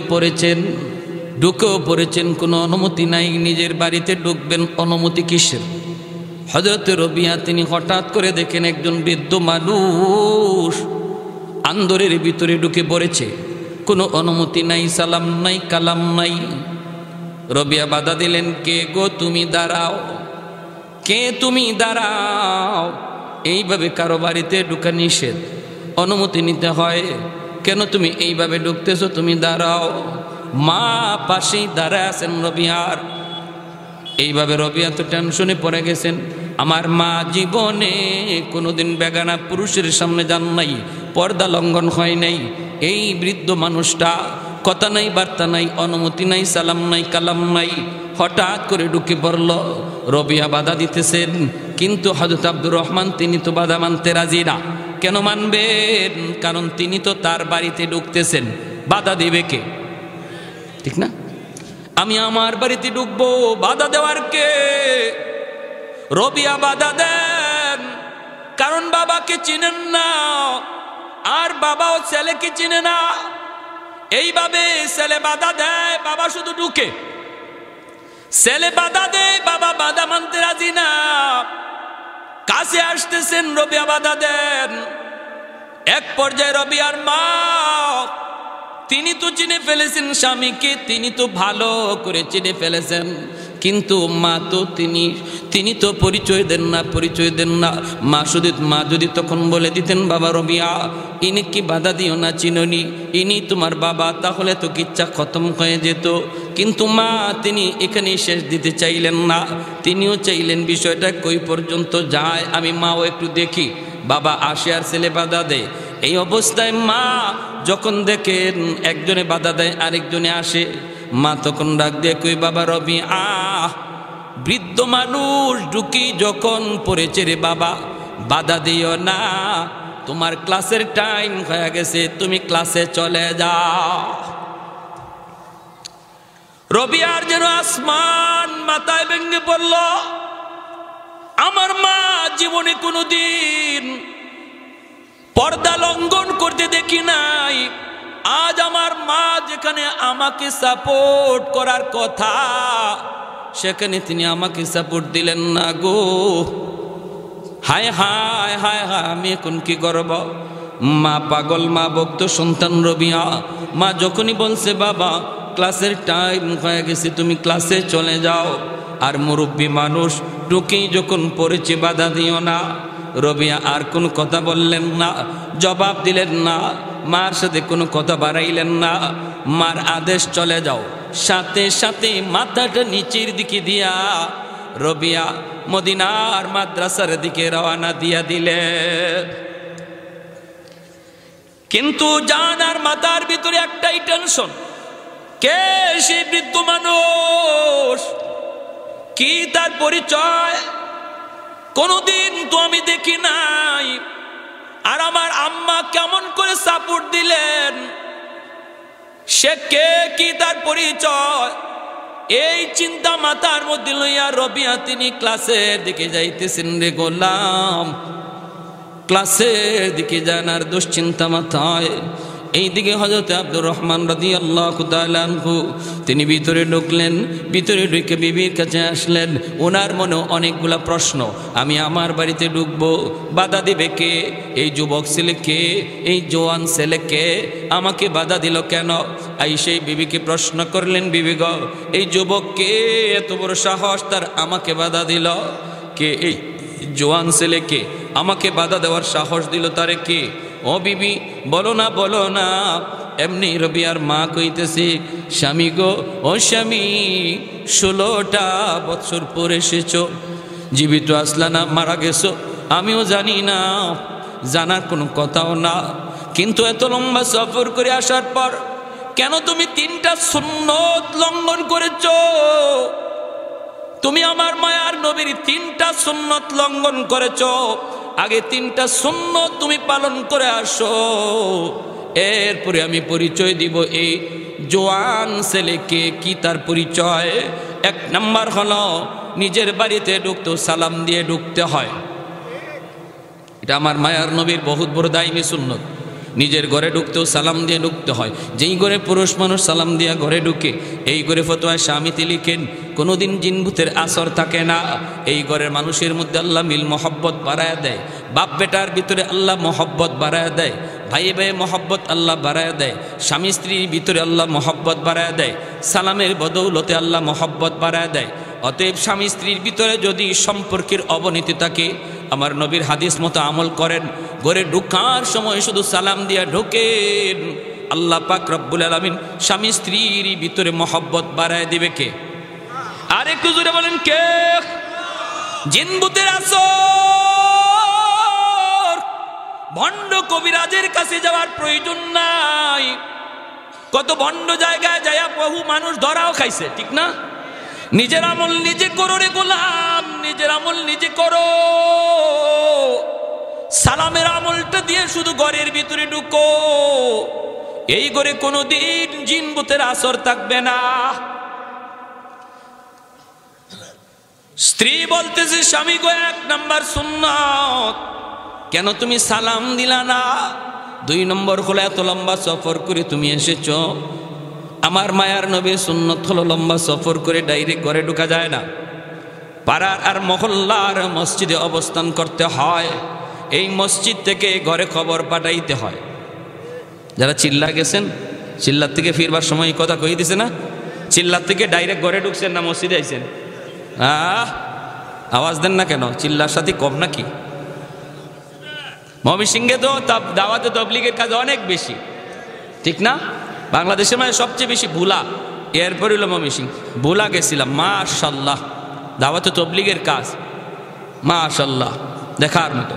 পড়েছেন, কোনো অনুমতি নাই, নিজের বাড়িতে ঢুকবেন, অনুমতি কিসের? হযরতে রবিয়া তিনি হঠাৎ করে দেখেন একজন বৃদ্ধ মানুষ আন্দরের ভিতরে ঢুকে পড়েছে, কোনো অনুমতি নাই, সালাম নাই, কালাম নাই। রবিয়া বাধা দিলেন, কে গো তুমি দাঁড়াও, কে তুমি দাঁড়াও, এইভাবে কারো বাড়িতে ঢুকা নিষেধ, অনুমতি নিতে হয়, কেন তুমি এইভাবে ঢুকতেছো, তুমি দাঁড়াও। মা পাশেই দাঁড়ায় আছেন রবিয়ার। এইভাবে রবিয়া তো টেনশনে পড়ে গেছেন, আমার মা জীবনে কোনোদিন বেগানা পুরুষের সামনে যান নাই, পর্দা লঙ্ঘন হয় নাই। এই বৃদ্ধ মানুষটা কথা নাই, বার্তা নাই, অনুমতি নাই, সালাম নাই, কালাম নাই, হঠাৎ করে ঢুকে পড়ল। রবিয়া বাধা দিতেছেন, কিন্তু হযরত আব্দুর রহমান তিনি তো বাধা মানতে রাজি না। কেন মানবেন? কারণ তিনি তো তার বাড়িতে ঢুকতেছেন, বাধা দিবে কে? ঠিক না? আমি আমার বাড়িতে ঢুকবো, বাধা দেওয়ার কে? রবিয়া বাধা দেন, কারণ বাবাকে চিনেন না, আর বাবাও ছেলেকে চিনে না। এইভাবে ছেলে বাধা দেয়, বাবা শুধু ঢুকে। ছেলে বাধা দেয়, বাবা বাধা মানতে রাজি না। কাছে আসতেছেন, রবিয়া বাধা দেন। এক পর্যায়ে রবিয়ার মা তিনি তো চিনে ফেলেছেন স্বামীকে, তিনি তো ভালো করে চিনে ফেলেছেন, কিন্তু মা তো তিনি তো পরিচয় দেন না। মা যদি তখন বলে দিতেন, বাবা রবিয়া, ইনি কি বাধা দিও না, চিননি, ইনি তোমার বাবা, তাহলে তো কিচ্ছা খতম হয়ে যেত। কিন্তু মা তিনি এখানেই শেষ দিতে চাইলেন না, তিনিও চাইলেন বিষয়টা কই পর্যন্ত যায়, আমি মাও একটু দেখি। বাবা আসে আর ছেলে বাধা দেয়। এই অবস্থায় মা যখন দেখেন একজনে বাধা দেয়, আরেকজনে আসে, মা তখন ডাক দিয়ে কই, বাবা রবি, বৃদ্ধ মানুষ ঢুকি যখন পড়েছে রে বাবা, বাধা দিও না, তোমার ক্লাসের টাইম হয়ে গেছে, তুমি ক্লাসে চলে যাও। রবিয়ার যেন আসমান মাথায় ভেঙে পড়ল। আমার মা জীবনে কোনোদিন পর্দা লঙ্ঘন করতে দেখি নাই। আজ আমার মা যেখানে আমাকে সাপোর্ট করার কথা, সেখানে তিনি আমাকে সাপোর্ট দিলেন না গো। হায় হায় হায় হায়, আমি এখন কি করব? মা পাগল, মা ভক্ত, সন্তান রবিয়া। মা যখনই বলছে, বাবা ক্লাসের টাইম হয়ে গেছে, তুমি ক্লাসে চলে যাও, আর মুরব্বী মানুষ ঢুকেই যখন পড়েছে, বাধা দিও না, রবিয়া আর কোনো কথা বললেন না, জবাব দিলেন না, মার সাথে কোনো কথা বাড়াইলেন না। মার আদেশ চলে যাও, সাথে সাথে মাথাটা নিচের দিকে দিয়া রবিয়া মদিনার মাদ্রাসার দিকে রওনা দিয়া দিলেন। কিন্তু জানার মাথার ভিতরে একটাই টেনশন, কে সেই বৃদ্ধ মানুষ, কি তার পরিচয়, কোনদিন তো আমি দেখি নাই। আর আমার আম্মা কেমন করে সাপোর্ট দিলেন, সে কে, কি তার পরিচয়, এই চিন্তা মাথার মধ্যে লইয়া রবিয়া তিনি ক্লাসের দিকে যাইতেছেন। রে গোলাম, ক্লাসের দিকে যান আর দুশ্চিন্তা মাথায়। এইদিকে হযরত আব্দুর রহমান রাদিয়াল্লাহু তাআলা আনহু তিনি ভিতরে ঢুকলেন। ভিতরে ঢুকে বিবির কাছে আসলেন। ওনার মনে অনেকগুলা প্রশ্ন, আমি আমার বাড়িতে ঢুকবো, বাধা দিবে কে, এই যুবক ছেলে কে, এই জোয়ান ছেলে কে, আমাকে বাধা দিল কেন। সেই বিবিকে প্রশ্ন করলেন, বিবি গো, এই যুবক কে, এত বড় সাহস তার, আমাকে বাধা দিল কে, এই জোয়ান ছেলেকে আমাকে বাধা দেওয়ার সাহস দিল তারে কে? ও বিবি বলো না, বলো না। এমনি রবিয়ার মা কইতেছে, স্বামী গো, ও স্বামী, 16টা বছর পরে এসেছো, জীবিত আসলা না মারা গেছো আমিও জানি না, জানার কোনো কথাও না। কিন্তু এত লম্বা সফর করে আসার পর কেন তুমি 3টা সুন্নত লঙ্ঘন করেছো? তুমি আমার মায়ার নবীর 3টা সুন্নত লঙ্ঘন করেছো। আগে 3টা সুন্নত তুমি পালন করে আসো, এরপরে আমি পরিচয় দিব এই জোয়ান ছেলেকে, কি তার পরিচয়। 1 নাম্বার হলো, নিজের বাড়িতে ঢুকতে সালাম দিয়ে ঢুকতে হয়। এটা আমার মায়ার নবীর বহুত বড় দায়মি সুন্নত। নিজের ঘরে ঢুকতেও সালাম দিয়ে ঢুকতে হয়। যেই ঘরে পুরুষ মানুষ সালাম দিয়া ঘরে ঢুকে, এই ঘরে ফতোয়া স্বামীতে লিখেন কোনোদিন জিনভূতের আসর থাকে না। এই ঘরের মানুষের মধ্যে আল্লাহ মিল মহব্বত বাড়ায় দেয়, বাপ বেটার ভিতরে আল্লাহ মহব্বত বাড়ায় দেয়, ভাই ভাই মহব্বত আল্লাহ বাড়ায় দেয়, স্বামী স্ত্রীর ভিতরে আল্লাহ মহব্বত বাড়ায় দেয়, সালামের বদৌলতে আল্লাহ মহব্বত বাড়ায় দেয়। অতএব স্বামী স্ত্রীর ভিতরে যদি সম্পর্কের অবনতি থাকে, আমার নবীর হাদিস মতো আমল করেন, ঘরে ঢুকার সময় শুধু সালাম দিয়া ঢোকেন, আল্লাহ পাক রব্বুল আলামিন স্বামী স্ত্রীর ভিতরে মহব্বত বাড়ায় দিবে কে? আর একটু জোরে বলেন কে? জিনভূতের আসর। ভণ্ড কবিরাজের কাছে যাওয়ার প্রয়োজন নাই। কত ভণ্ড জায়গায় যায়া বহু মানুষ ধরাও খাইছে, ঠিক না? নিজের আমল নিজে করো রে গোলাম, নিজের আমল নিজে করো। সালামের আমলটা দিয়ে শুধু ঘরের ভিতরে ঢুকো, এই ঘরে কোনোদিন জিনভূতের আসর থাকবে না। স্ত্রী বলতেছে, স্বামী গো, 1 নাম্বার সুন্নাত, কেন তুমি সালাম দিলা না? 2 নম্বর হলো, এত লম্বা সফর করে তুমি এসেছো। আমার মায়ার নবীর সুন্নত হলো লম্বা সফর করে ডাইরেক্ট ঘরে ঢোকা যায় না, পাড়ার আর মহল্লার মসজিদে অবস্থান করতে হয়। এই মসজিদ থেকে ঘরে খবর পাঠাইতে হয়। যারা চিল্লা গেছেন, চিল্লার থেকে ফিরবার সময় কথা কই দিছে না, চিল্লার থেকে ডাইরেক্ট ঘরে ঢুকছেন না মসজিদে আইছেন? আওয়াজ দেন না কেন? চিল্লার সাথে কম নাকি? ময়মনসিংহে তো দাওয়াতে তবলিগের কাজ অনেক বেশি, ঠিক না? বাংলাদেশের মানে সবচেয়ে বেশি ভোলা, এরপরে হলো ময়মনসিংহ। ভোলা গেছিলাম, মাশাল্লাহ, দাওয়াতে তবলিগের কাজ মাশাল্লাহ দেখার মতো।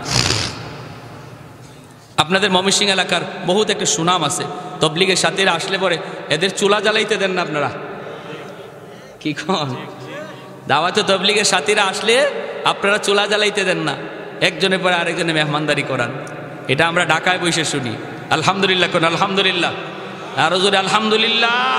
আপনাদের ময়মনসিংহ এলাকার বহুত একটা সুনাম আছে, তবলিগের সাথীরা আসলে পরে এদের চুলা জ্বালাইতে দেন না আপনারা, কি কন? দাওয়াতে তবলিগের সাথীরা আসলে আপনারা চুলা জ্বালাইতে দেন না, একজনের পরে আরেকজনে মেহমানদারি করান। এটা আমরা ঢাকায় বসে শুনি। আলহামদুলিল্লাহ কোন? আলহামদুলিল্লাহ, আরো জোরে আলহামদুলিল্লাহ।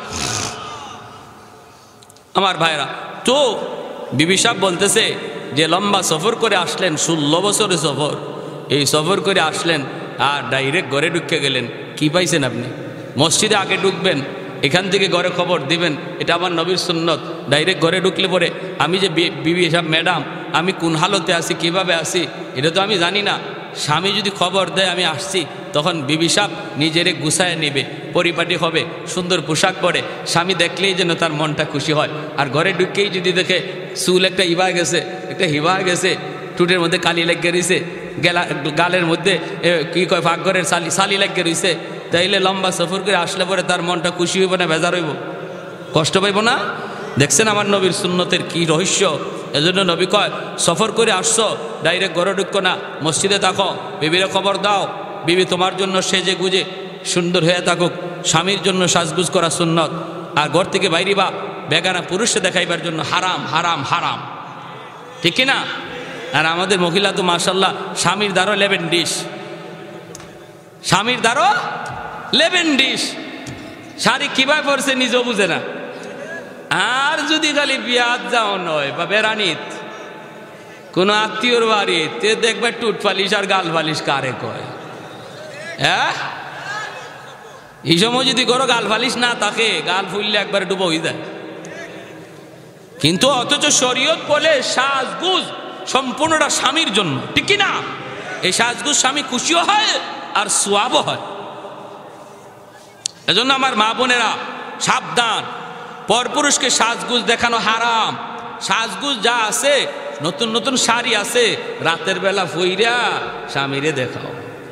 আমার ভাইরা, তো বিবি সাহেব বলতেছে যে লম্বা সফর করে আসলেন, 16 বছরের সফর, এই সফর করে আসলেন আর ডাইরেক্ট ঘরে ঢুকে গেলেন। কি পাইছেন আপনি? মসজিদে আগে ঢুকবেন, এখান থেকে ঘরে খবর দিবেন, এটা আমার নবীর সুন্নত। ডাইরেক্ট ঘরে ঢুকলে পরে আমি যে বিবি সাহেব ম্যাডাম আমি কোন হালতে আছি, কিভাবে আছি, এটা তো আমি জানি না। স্বামী যদি খবর দেয় আমি আসছি, তখন বিবি সাহেব নিজেরে গুছায় নেবে, পরিপাটি হবে, সুন্দর পোশাক পরে, স্বামী দেখলেই যেন তার মনটা খুশি হয়। আর ঘরে ঢুকেই যদি দেখে চুল একটা হিবা গেছে, একটা হিবা গেছে, টুটের মধ্যে কালি লেগে রয়েছে, গালের মধ্যে কি কয় ফাঁকঘরের সালি লেগে রয়েছে, তাইলে লম্বা সফর করে আসলে পরে তার মনটা খুশি হইব না বেজার হইব, কষ্ট পাইব না? দেখছেন আমার নবীর সুন্নতের কি রহস্য। এজন্য নবী কয় সফর করে আসছো ডাইরেক্ট ঘরে ঢুকো না, মসজিদে থাকো, বিবির খবর দাও, বিবি তোমার জন্য সেজে গুজে সুন্দর হয়ে থাকুক, স্বামীর জন্য সাজগুজ করা সুন্নত। আর ঘর থেকে বাইরে বা বেগানা পুরুষে দেখাইবার জন্য হারাম হারাম হারাম, ঠিক কিনা? আর আমাদের মহিলা তো মাশাল্লাহ স্বামীর দ্বারও লেবেন ডিশ, স্বামীর দ্বারও লেবেন ডিশ, শাড়ি কিভাবে পরছে নিজেও বুঝে না। আর যদি খালি বিয়াত যাও নয় বা বেড়ানিত কোনো আত্মীয়র বাড়িতে দেখবে টুট পালিশ আর গাল পালিশ কারে কয়, হ্যাঁ? এই সময় যদি করো গাল পালিশ না থাকে, গাল ফুললে একবার ডুবো হয়ে যায়। কিন্তু অথচ শরীয়ত বলে সাজগুজ সম্পূর্ণটা স্বামীর জন্য, ঠিক কিনা? এই সাজগুজ স্বামী খুশিও হয় আর সোয়াবও হয়। এজন্য আমার মা বোনেরা সাবধান, পরপুরুষকে সাজগুজ দেখানো হারাম। সাজগুজ যা আছে, নতুন নতুন শাড়ি আছে, রাতের বেলা ফইরা স্বামীরে দেখাও।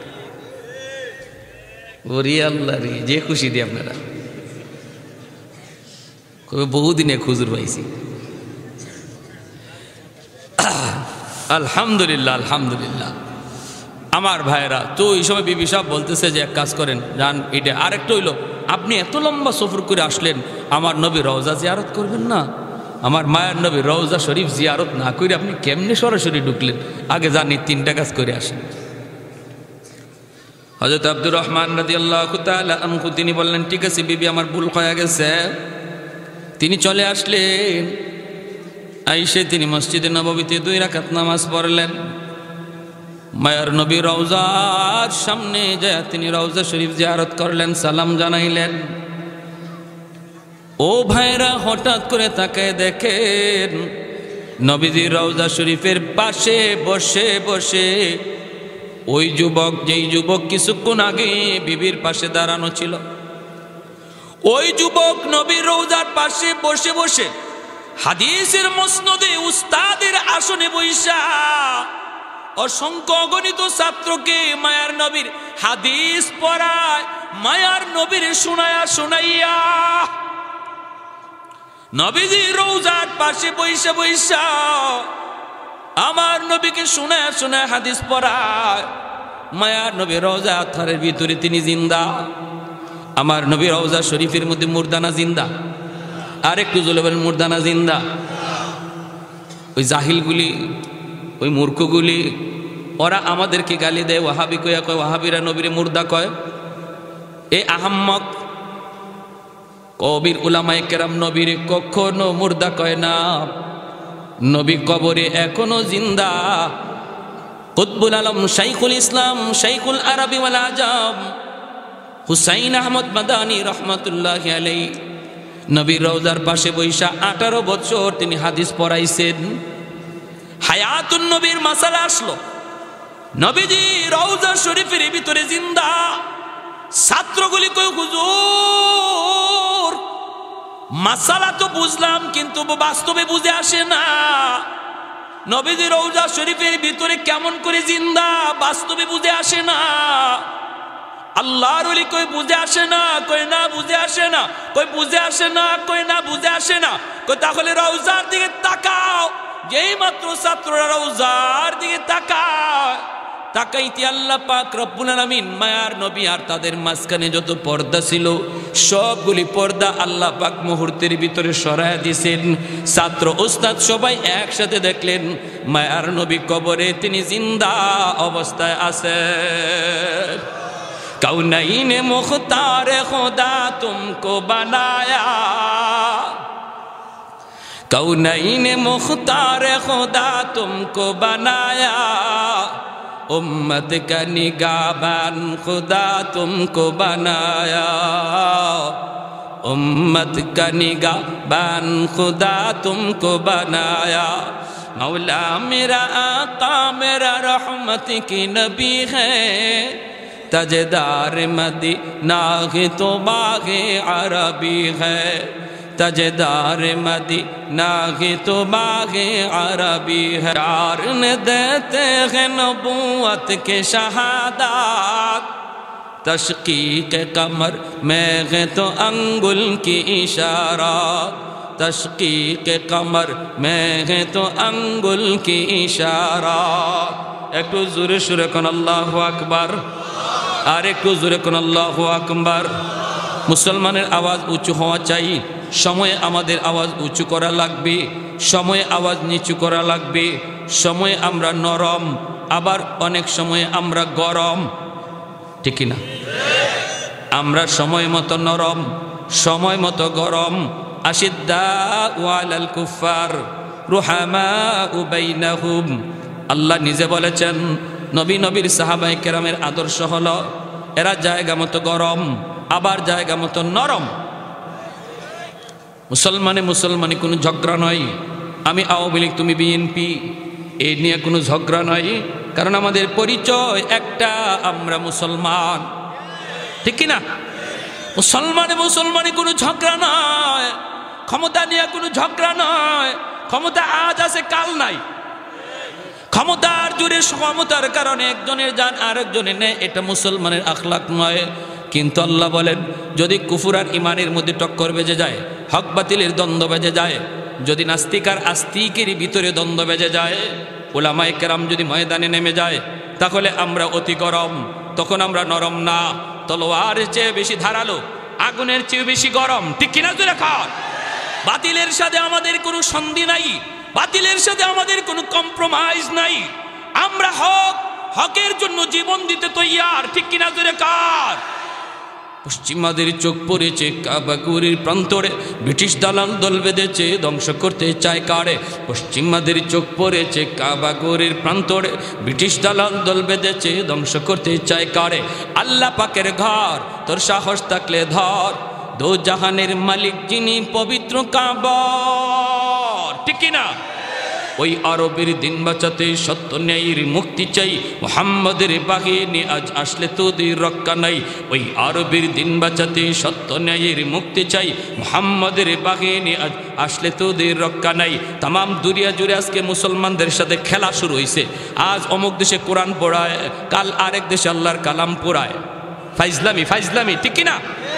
ওরে আল্লাহ রে, যে খুশি দিয়ে আপনারা বহুদিনে খুজুর পাইছি। আলহামদুলিল্লাহ আলহামদুলিল্লাহ। আমার ভাইরা তো এই সময় বিবি সাহেব বলতেছে যে এক কাজ করেন, যান এটা। আরেকটা হইল, আপনি এত লম্বা সফর করে আসলেন, আমার নবী রওজা জিয়ারত করবেন না? আমার মায়ের নবী রওজা শরীফ জিয়ারত না করে আপনি কেমনে সরাসরি ঢুকলেন? আগে জানি 3টা কাজ করে আসেন। হযরত আব্দুর রহমান রাদিয়াল্লাহু তাআলা আনহু তিনি বললেন, ঠিক আছে বিবি, আমার ভুল হয়ে গেছে। তিনি চলে আসলেন, আইসে তিনি মসজিদে নববীতে 2 রাকাত নামাজ পড়লেন। মায়ার নবী রওজার সামনে যায় তিনি রওজা শরীফ জিয়ারত করলেন, সালাম জানাইলেন। ও ভাইরা, হঠাৎ করে তাকায় দেখেন নবীজি রওজা শরীফের পাশে বসে বসে ওই যুবক, যেই যুবক কিছুক্ষণ আগে বিবির পাশে দাঁড়ানো ছিল, ওই যুবক নবীর রওজার পাশে বসে বসে হাদিসের মসনদে উস্তাদের আসনে বইসা অসংখ্য অগণিত ছাত্রকে মায়ার নবীর হাদিস পড়ায়, মায়ার নবীর শোনায়া শোনাইয়া নবীজি রওজার পাশে বইসা বইসা আমার নবীকে শোনায়া শোনায় হাদিস পড়ায়। মায়ার নবী রওজা আতহারের ভিতরে তিনি জিন্দা। আমার নবী রওজা শরীফের মধ্যে মুর্দানা জিন্দা। আর একটু জলে বলেন, মুর্দানা জিন্দা। ওই জাহিলগুলি, ওই মূর্খগুলি, ওরা আমাদেরকে গালি দেয়, ওয়াহাবি কয়া কয়, ওয়াহাবিরা নবীরে মুর্দা কয়। এই আহাম্মক কবির উলামায়ে কেরাম নবীরে কখনো মুর্দা কয় না। নবী কবরে এখনো জিন্দা। কুতবুল আলম শাইখুল ইসলাম, শাইখুল আরবি ওয়াল আজম হুসাইন আহমদ মাদানী রহমতুল্লাহি আলাইহি নবীর রওজার পাশে বৈশা 18 বছর তিনি হাদিস পড়াইছেন। হায়াতুন নবীর মাসালা আসলো, নবীজি রওজা শরীফের ভিতরে জিন্দা। ছাত্রগুলি কয়, হুজুর মাসালা তো বুঝলাম, কিন্তু বাস্তবে বুঝে আসে না। নবীজি রওজা শরীফের ভিতরে কেমন করে জিন্দা, বাস্তবে বুঝে আসে না। আল্লাহর ওলি কই বুঝে আসে না, কই না বুঝে আসে না, কই বুঝে আসে না, কই না বুঝে আসে না। কই তাহলে রওজার দিকে তাকাও। যেই মাত্র ছাত্ররা রওজার দিকে তাকায়, তাকাইতে আল্লাহ পাক রব্বুল আলামিন মায়ার নবী আর তাদের মাঝখানে যত পর্দা ছিল সবগুলি পর্দা আল্লাহ পাক মুহূর্তের ভিতরে সরায়া দিয়েছেন। ছাত্র ওস্তাদ সবাই একসাথে দেখলেন মায়ার নবী কবরে তিনি জিন্দা অবস্থায় আছেন। कौनैन मुख्तार खुदा तुमको बनाया, कौनैन मुख्तार खुदा तुमको बनाया, उम्मत का निगाहबान खुदा तुमको बनाया, उम्मत का निगाहबान खुदा तुमको बनाया। मौला मेरा आका मेरा रहमत की नबी है, तजदार मदीना है तो बाग़े अरबी है, تجدار مدینہ ہی تو باغ عربی ہے، چار نے دیتے ہیں نبوت کے شہادات، تشقیق قمر میں ہے تو انگل کی اشارات، تشقیق قمر میں ہے تو انگل کی اشارات۔ ایک زور شروع کن اللہ اکبر، আর একটু জোরে কোন আল্লাহু আকবার। মুসলমানের আওয়াজ উঁচু হওয়া চাই, সময়ে আমাদের আওয়াজ উঁচু করা লাগবে, সময়ে আওয়াজ নিচু করা লাগবে। সময়ে আমরা নরম, আবার অনেক সময়ে আমরা গরম, ঠিক না? আমরা সময় মতো নরম, সময় মতো গরম। আশিদ্দাউ আলাল কুফার রুহামাউ বাইনাহুম। আল্লাহ নিজে বলেছেন, নবীর সাহাবায়ে কেরামের আদর্শ হলো এরা জায়গা মতো গরম, আবার জায়গা মতো নরম। মুসলমানে কোনো ঝগড়া নয়, আমি আওয়ামী লীগ তুমি বিএনপি, এই নিয়ে কোনো ঝগড়া নয়, কারণ আমাদের পরিচয় একটা, আমরা মুসলমান, ঠিক কি না? মুসলমানে কোনো ঝগড়া নয়, ক্ষমতা নিয়ে কোনো ঝগড়া নয়। ক্ষমতা আজ আছে কাল নাই, ক্ষমতার জোরে ক্ষমতার কারণে একজনের জান আরেকজনের নেয়, এটা মুসলমানের আখলাক নয়। কিন্তু আল্লাহ বলেন, যদি কুফর আর ইমানের মধ্যে টক্কর বেজে যায়, হক বাতিলের দ্বন্দ্ব বেজে যায়, যদি নাস্তিক আর আস্তিকেরই ভিতরে দ্বন্দ্ব বেজে যায়, উলামায়ে কেরাম যদি ময়দানে নেমে যায়, তাহলে আমরা অতি গরম, তখন আমরা নরম না। তলোয়ারের চেয়ে বেশি ধারালো, আগুনের চেয়ে বেশি গরম, ঠিক কিনা? জোরে খান। বাতিলের সাথে আমাদের কোনো সন্ধি নাই, বাতিলের সাথে আমাদের কোনো কম্প্রোমাইজ নাই। আমরা হকের জন্য জীবন দিতে তৈয়ার, ঠিক কিনা? জোরে কার। পশ্চিমাদের চোখ পড়েছে কাবাগুরির প্রান্তরে, ব্রিটিশ দালাল দল বেঁধেছে ধ্বংস করতে চায় কারে। পশ্চিমাদের চোখ পড়েছে কাবাগুরির প্রান্তরে, ব্রিটিশ দালাল দল বেঁধেছে ধ্বংস করতে চায় কারে। আল্লাহ পাকের ঘর, তোর সাহস থাকলে ধর, দো জাহানের মালিক যিনি পবিত্র কাবা, ঠিক কিনা? ওই আরবের দিন বাঁচাতে সত্য ন্যায়ের মুক্তি চাই, মুহাম্মাদের বাহিনী আজ আসলে তোদের রক্ষা নাই। ওই আরবের দিন বাঁচাতে সত্য ন্যায়ের মুক্তি চাই, মুহাম্মাদের বাহিনী আজ আসলে তোদের রক্ষা নাই। তামাম দুনিয়া জুড়ে আজকে মুসলমানদের সাথে খেলা শুরু হয়েছে। আজ অমুক দেশে কোরআন পড়ায়, কাল আরেক দেশে আল্লাহর কালাম পড়ায়। ফাইজলামি, ঠিক কিনা?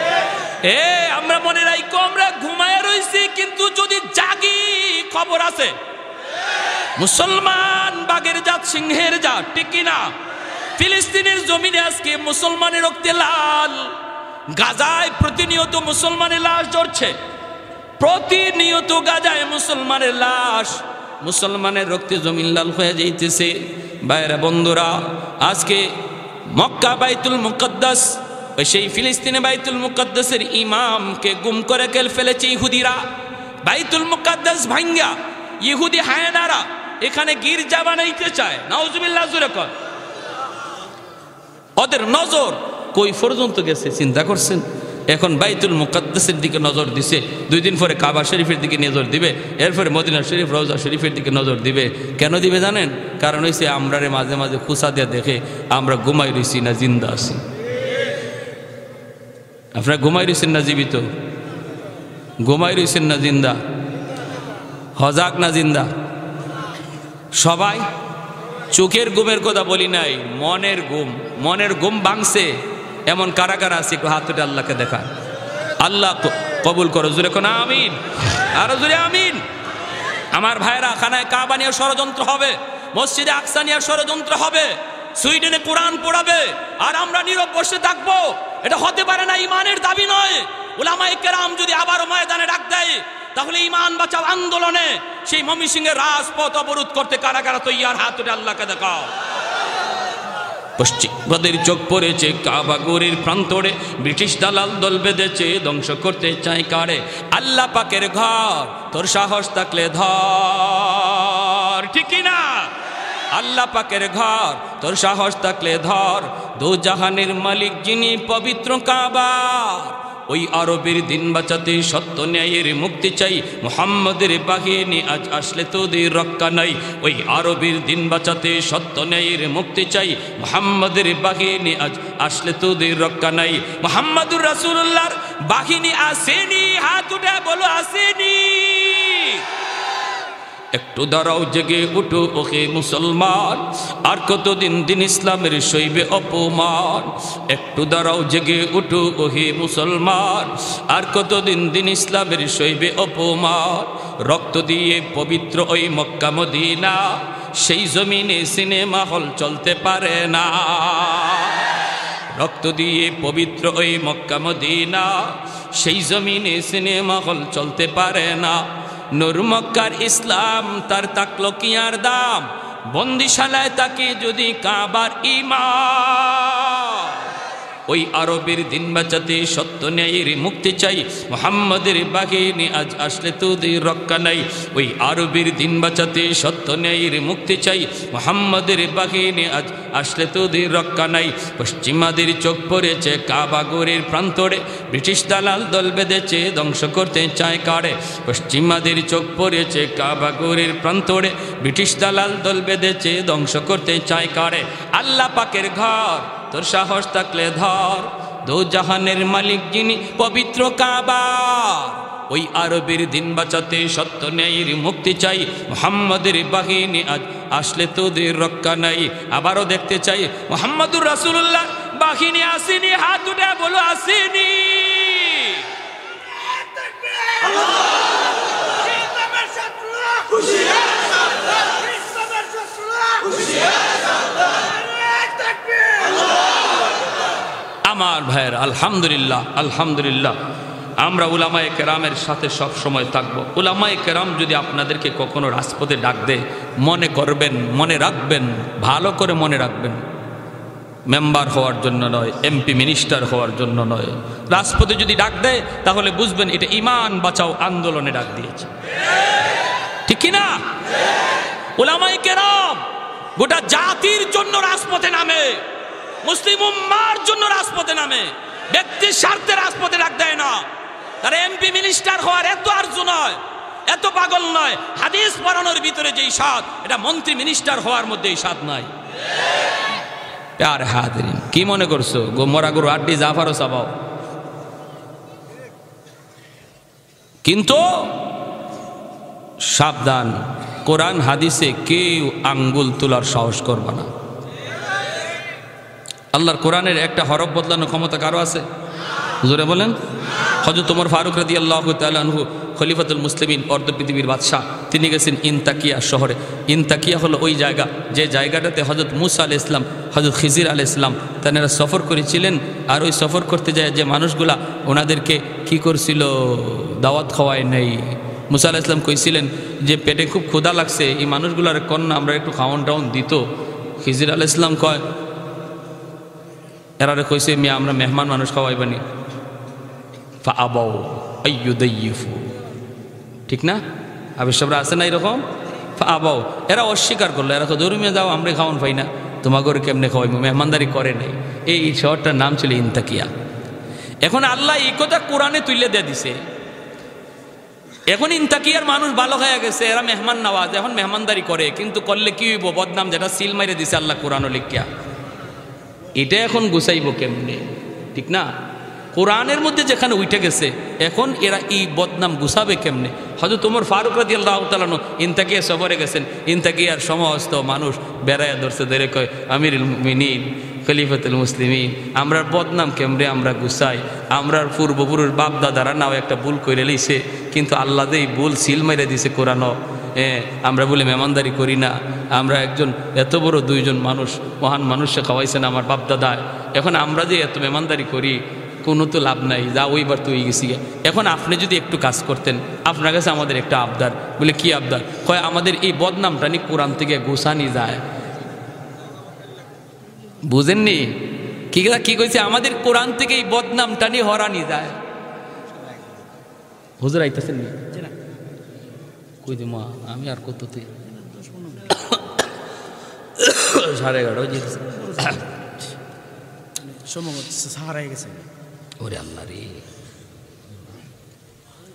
আমরা মনে রাখি আমরা ঘুমায় রয়েছি, কিন্তু যদি জাগি খবর আছে। মুসলমান বাঘের জাত, সিংহের জাত, ঠিক কিনা? ফিলিস্তিনের জমিনে আজকে মুসলমানের রক্তে লাল। গাজায় প্রতিনিয়ত মুসলমানের লাশ ঝরছে, প্রতিনিয়ত গাজায় মুসলমানের লাশ, মুসলমানের রক্তে জমিন লাল হয়ে যাইতেছে। ভাইরা বন্ধুরা, আজকে মক্কা বাইতুল মুকদ্দাস, সেই ফিলিস্তিনে বাইতুল মুকদ্দাসের ইমামকে গুম করে ফেলেছে ইহুদিরা। বাইতুল মুকদ্দাস ভাঙ্গা ইহুদি হায়নারা এখানে গির্জা বানাইতে চায়। নাউজুবিল্লাহ, জোরে কর। ওদের নজর কই পর্যন্ত গেছে চিন্তা করছেন? এখন বাইতুল মুকদ্দাসের দিকে নজর দিছে, 2 দিন পরে কাবা শরীফের দিকে নজর দিবে, এরপরে মদিনা শরীফ, রওজা শরীফের দিকে নজর দিবে। কেন দিবে জানেন? কারণ হইছে আমরারে মাঝে মাঝে খুসা দিয়ে দেখে আমরা ঘুমাই রইছি না জিন্দা আছি। আপনারা ঘুমাই রয়েছেন না জীবিত? ঘুমাই রয়েছেন না জিন্দা? হজাক না জিন্দা? সবাই চোখের ঘুমের কথা বলি নাই, মনের ঘুম ভাঙছে এমন কারা কারা আছে? একটু হাত উঠে আল্লাহকে দেখা। আল্লাহ কবুল করো, জোরে কোন আমিন, আরো জোরে আমিন। আমার ভাইরা, খানায় কাবা নিয়ে ষড়যন্ত্র হবে, মসজিদে আকসা নিয়ে ষড়যন্ত্র হবে, সুইডেনে কোরআন পড়াবে, আর আমরা নীরব বসে থাকবো? এটা হতে পারে না, ইমানের দাবি নয়। উলামায়ে কেরাম যদি আবারও ময়দানে ডাক দেয়, তাহলে ইমান বাঁচাও আন্দোলনে সেই ময়মনসিংহের রাজপথ অবরোধ করতে কারা কারা তৈয়ার? হাত উঠে আল্লাহকে দেখাও। পশ্চিমবাদের চোখ পড়েছে কাবাগরের প্রান্তরে, ব্রিটিশ দালাল দল বেঁধেছে ধ্বংস করতে চায় কারে। আল্লাহ পাকের ঘর, তোর সাহস থাকলে ধর, ঠিক কিনা? আল্লাহ পাকের ঘর, তোর সাহস থাকলে ধর, দো জাহানের মালিক যিনি পবিত্র কাবা, ওই আরবের দিন বাঁচাতে সত্য ন্যায়ের মুক্তি চাই, মুহাম্মাদের বাহিনী আজ আসলে তোদের রক্ষা নাই। ওই আরবের দিন বাঁচাতে সত্য ন্যায়ের মুক্তি চাই, মুহাম্মাদের বাহিনী আজ আসলে তোদের রক্ষা নাই। মুহাম্মাদুর রাসূলুল্লাহর বাহিনী আসেনি, হাত উঠে বলো আসেনি। একটু দাঁড়াও, জেগে উঠো ওহে মুসলমান, আর কতদিন দিন ইসলামের সইবে অপমান। একটু দাঁড়াও, জেগে উঠো ওহে মুসলমান, আর কতদিন দিন ইসলামের সইবে অপমান। রক্ত দিয়ে পবিত্র ওই মক্কা মদিনা, সেই জমিনে সিনেমা হল চলতে পারে না। রক্ত দিয়ে পবিত্র ওই মক্কা মদিনা, সেই জমিনে সিনেমা হল চলতে পারে না। নূর মক্কার ইসলাম তার তাকলো কি আর দাম, বন্দিশালায় তাকে যদি কাবার ইমাম। ওই আরবের দিন বাঁচাতে সত্য ন্যায়ের মুক্তি চাই, মুহাম্মাদের বাহিনী আজ আসলে তোদের রক্ষা নাই। ওই আরবের দিন বাঁচাতে সত্য ন্যায়ের মুক্তি চাই, মুহাম্মাদের বাহিনী আজ আসলে তোদের রক্ষা নাই। পশ্চিমাদের চোখ পড়েছে কাবাগরের প্রান্তরে, ব্রিটিশ দালাল দল বেঁধেছে ধ্বংস করতে চায় কারে। পশ্চিমাদের চোখ পড়েছে কাবাগরের প্রান্তরে, ব্রিটিশ দালাল দল বেঁধেছে ধ্বংস করতে চায় কারে। আল্লাহ পাকের ঘর তোর সাহস থাকলে ধর, দো জাহানের মালিক যিনি পবিত্র কাবা। ওই আরবের দিন বাঁচাতে সত্য ন্যায়ের মুক্তি চাই, মুহাম্মাদের বাহিনী আজ আসলে তোদের রক্ষা নাই। আবারও দেখতে চাই মুহাম্মাদুর রাসূলুল্লাহ বাহিনী আসেনি, হাত উঠে বলো আসেনি। আমার ভাইয়ের আলহামদুলিল্লাহ, আলহামদুলিল্লাহ আমরা উলামায়ে কেরামের সাথে সব সময় থাকবো। উলামায়ে কেরাম যদি আপনাদেরকে কখনো রাজপথে ডাক দেয়, মনে করবেন, মনে রাখবেন, ভালো করে মনে রাখবেন, মেম্বার হওয়ার জন্য নয়, এমপি মিনিস্টার হওয়ার জন্য নয়। রাজপথে যদি ডাক দেয় তাহলে বুঝবেন এটা ঈমান বাঁচাও আন্দোলনে ডাক দিয়েছে, ঠিক কি না? উলামায়ে কেরাম গোটা জাতির জন্য রাজপথে নামে, মুসলিম উম্মার জন্য রাজপথে নামে, ব্যক্তির স্বার্থে রাজপথে ডাক দেয় না। তারা এমপি মিনিস্টার হওয়ার এত আরজু নয়, এত পাগল নয়। হাদিস পড়ানোর ভিতরে যেই স্বাদ, এটা মন্ত্রী মিনিস্টার হওয়ার মধ্যে এই স্বাদ নাই। প্যারে হাজরিন, কি মনে করছো গোমরা গরু আড্ডি জাফারও চাবাও, কিন্তু সাবধান, কোরআন হাদিসে কেউ আঙ্গুল তোলার সাহস করবে না। আল্লাহর কোরআনের একটা হরফ বদলানোর ক্ষমতা কারো আছে? জোরে বলেন। হযরত ওমর ফারুক রাদিয়াল্লাহু তাআলা আনহু খলিফাতুল মুসলিমিন, অর্ধ পৃথিবীর বাদশাহ, তিনি গেছেন ইনতাকিয়া শহরে। ইনতাকিয়া হলো ওই জায়গা যে জায়গাটাতে হযরত মুসা আলাইহিস সালাম, হযরত খিজির আলাইহিস সালাম তারা সফর করেছিলেন। আর ওই সফর করতে যায় যে মানুষগুলা ওনাদেরকে কি করছিল, দাওয়াত খাওয়ায় নেই। মুসা আলাইহিস সালাম কইছিলেন যে পেটে খুব ক্ষুধা লাগছে, এই মানুষগুলার কন্যা আমরা একটু খাওয়ান টাউন দিত। খিজির আলাইহিস সালাম কয়, এরা কইছে মিয়া আমরা মেহমান মানুষ খাওয়াইবানি। ফাআবাউ আইয়ুদাইয়িফু, ঠিক না? আবিষ্কার আছে না এরকম? ফাআবাউ, এরা অস্বীকার করলো। এরা ধর্মীয় যাও, আমরা খাওয়ান পাই না, তোমাকে কেমনে খাওয়াইব, মেহমানদারি করে নাই। এই শহরটার নাম ছিল ইনতাকিয়া। এখন আল্লাহ এই কথা কোরআনে তুলে দিয়ে দিছে। এখন ইনতাকিয়ার মানুষ ভালো হয়ে গেছে, এরা মেহমান নওয়াজ, এখন মেহমানদারি করে, কিন্তু করলে কি হইব, বদনাম যেটা সিল মাইরে দিছে আল্লাহ কোরআন লিখিয়া, এটা এখন গুছাইব কেমনে, ঠিক না? কোরআনের মধ্যে যেখানে উঠে গেছে, এখন এরা এই বদনাম গুছাবে কেমনে? হযরত ওমর ফারুক রাদিয়াল্লাহু তাআলা ইনতাকিয়া সফরে গেছেন। ইনতাকিয়ার সমস্ত মানুষ বেড়ায় ধরছে, ধরে কয় আমিরুল মুমিনিন, খলিফাতুল মুসলিমিন, আমরা বদনাম কেমনে আমরা গুছাই? আমরার পূর্বপুরুষ বাপ দাদারা নাও একটা ভুল করে লইছে, কিন্তু আল্লাহ এই ভুল সিল মেরে দিছে কোরআনও। আমরা বলে মেহমানদারি করি না। আমরা একজন এত বড় দুইজন মানুষ, মহান মানুষকে খাওয়াইছেন আমার বাপ দাদা, এখন আমরা যে এত মেহমানদারি করি কোনো তো লাভ নাই, যা ওইবার তো হয়ে গেছি। এখন আপনি যদি একটু কাজ করতেন, আপনার কাছে আমাদের একটা আবদার। বলে কি আবদার? কয় আমাদের এই বদনামটা নিয়ে কোরআন থেকে গোছানি যায়। বুঝেননি কি কইছে? আমাদের কোরআন থেকে এই বদনামটা নিয়ে হরানি যায়। হুজুর আইতেছেন নি? কই দি মা, আমি আর কততে 11:30 যেতেছে, ওরে আল্লাহ রে।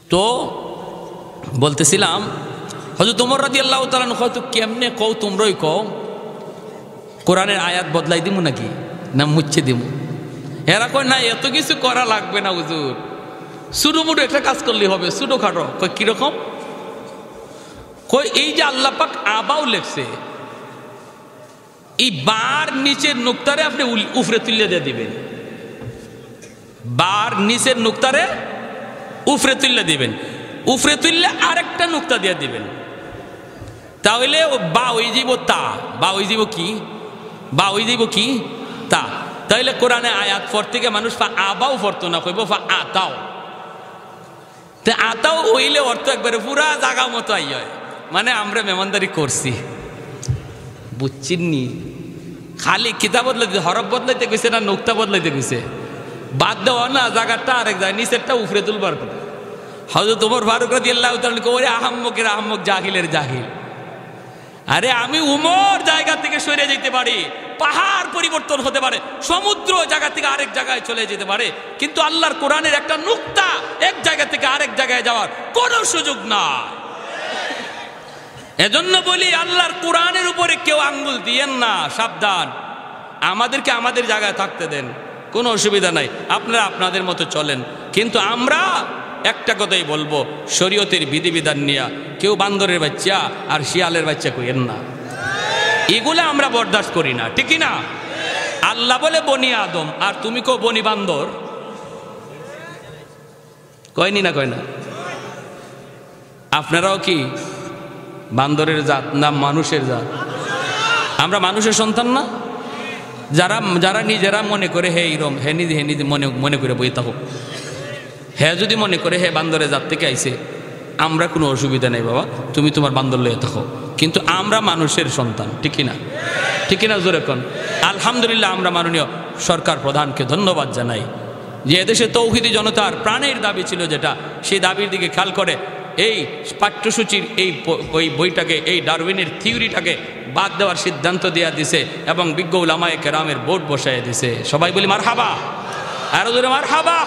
তো বলতেছিলাম হযরত ওমর রাদিয়াল্লাহু তাআলা আনহু হয়তো কেমনে কও তোমরাই কও কোরআনের আয়াত বদলাই দিমু নাকি না মুচ্ছে দিমু? এরা কয় না এত কিছু করা লাগবে না হুজুর, ছোটমোটো একটা কাজ করলেই হবে, ছোটখাটো। কয় কিরকম? কই এই যে আল্লাহ পাক আবাও লেখছে, এই বার নিচের নুক্তারে আপনি উফরে তুলে দিয়ে দিবেন, বার নিচের নুক্তারে উফরে তুলে দিবেন, উফরে তুললে আরেকটা নুক্তা দিয়ে দিবেন, তাহলে বা হয়ে যাব তা, বা হয়ে যাব কি, বা হয়ে যাব কি তা। তাইলে কোরআনে আয়াত পড়তে গিয়ে মানুষ আবাও পড়তো না, কইব আতাও। তে আতাও হইলে অর্থ একবারে পুরা জাগা মতো আই হয়, মানে আমরা মেহমানদারি করছি, বুঝছিনি? খালি কিতাব বদলাইতে, হরফ বদলাইতে গেছে না নুক্তা বদলাইতে গেছে, বাদ দেওয়া না জায়গাটা আরেক যায়, নিচেরটা উফরে তুলবার কথা। হযরত ওমর ফারুক রাদিয়াল্লাহু তাআলা কই ওরে আহাম্মকের আহাম্মক, জাহিলের জাহিল। আরে আমি উমর জায়গা থেকে সরে যেতে পারি, পাহাড় পরিবর্তন হতে পারে, সমুদ্র জায়গা থেকে আরেক জায়গায় চলে যেতে পারে, কিন্তু আল্লাহর কোরআনের একটা নুক্তা এক জায়গা থেকে আরেক জায়গায় যাওয়ার কোনো সুযোগ নাই। এজন্য বলি আল্লাহর কোরআনের উপরে কেউ আঙ্গুল দিয়েন না, সাবধান। আমাদেরকে আমাদের জায়গায় থাকতে দেন, কোনো অসুবিধা নাই, আপনারা আপনাদের মতো চলেন। কিন্তু আমরা একটা কথাই বলবো, শরীয়তের বিধিবিধান নিয়ে কেউ বান্দরের বাচ্চা আর শিয়ালের বাচ্চা কইেন না, এগুলো আমরা বরদাস্ত করি না, ঠিক না? আল্লাহ বলে বনি আদম, আর তুমি কো বনি বান্দর, কয়নি না কয় না? আপনারাও কি বান্দরের জাত না মানুষের জাত? আমরা মানুষের সন্তান না? যারা যারা নিজেরা মনে করে হে ইরম, হে নিজে মনে করে বই থাকুক, হ্যাঁ যদি মনে করে হে বান্দরের জাত থেকে আইছে, আমরা কোনো অসুবিধা নেই বাবা, তুমি তোমার বান্দর লয়ে থাকো, কিন্তু আমরা মানুষের সন্তান, ঠিক না? ঠিক না? জোরে কোন আলহামদুলিল্লাহ। আমরা মাননীয় সরকার প্রধানকে ধন্যবাদ জানাই যে এদেশে তৌহিদি জনতার প্রাণের দাবি ছিল যেটা, সেই দাবির দিকে খেয়াল করে এই পাঠ্যসূচির এই বইটাকে, এই ডারউইনের থিওরিটাকে বাদ দেওয়ার সিদ্ধান্ত দেওয়া দিছে এবং বিজ্ঞ উলামায়ে কেরামের বোর্ড বসায় দিছে। সবাই বলি মারহাবা, আরো জোরে মারহাবা।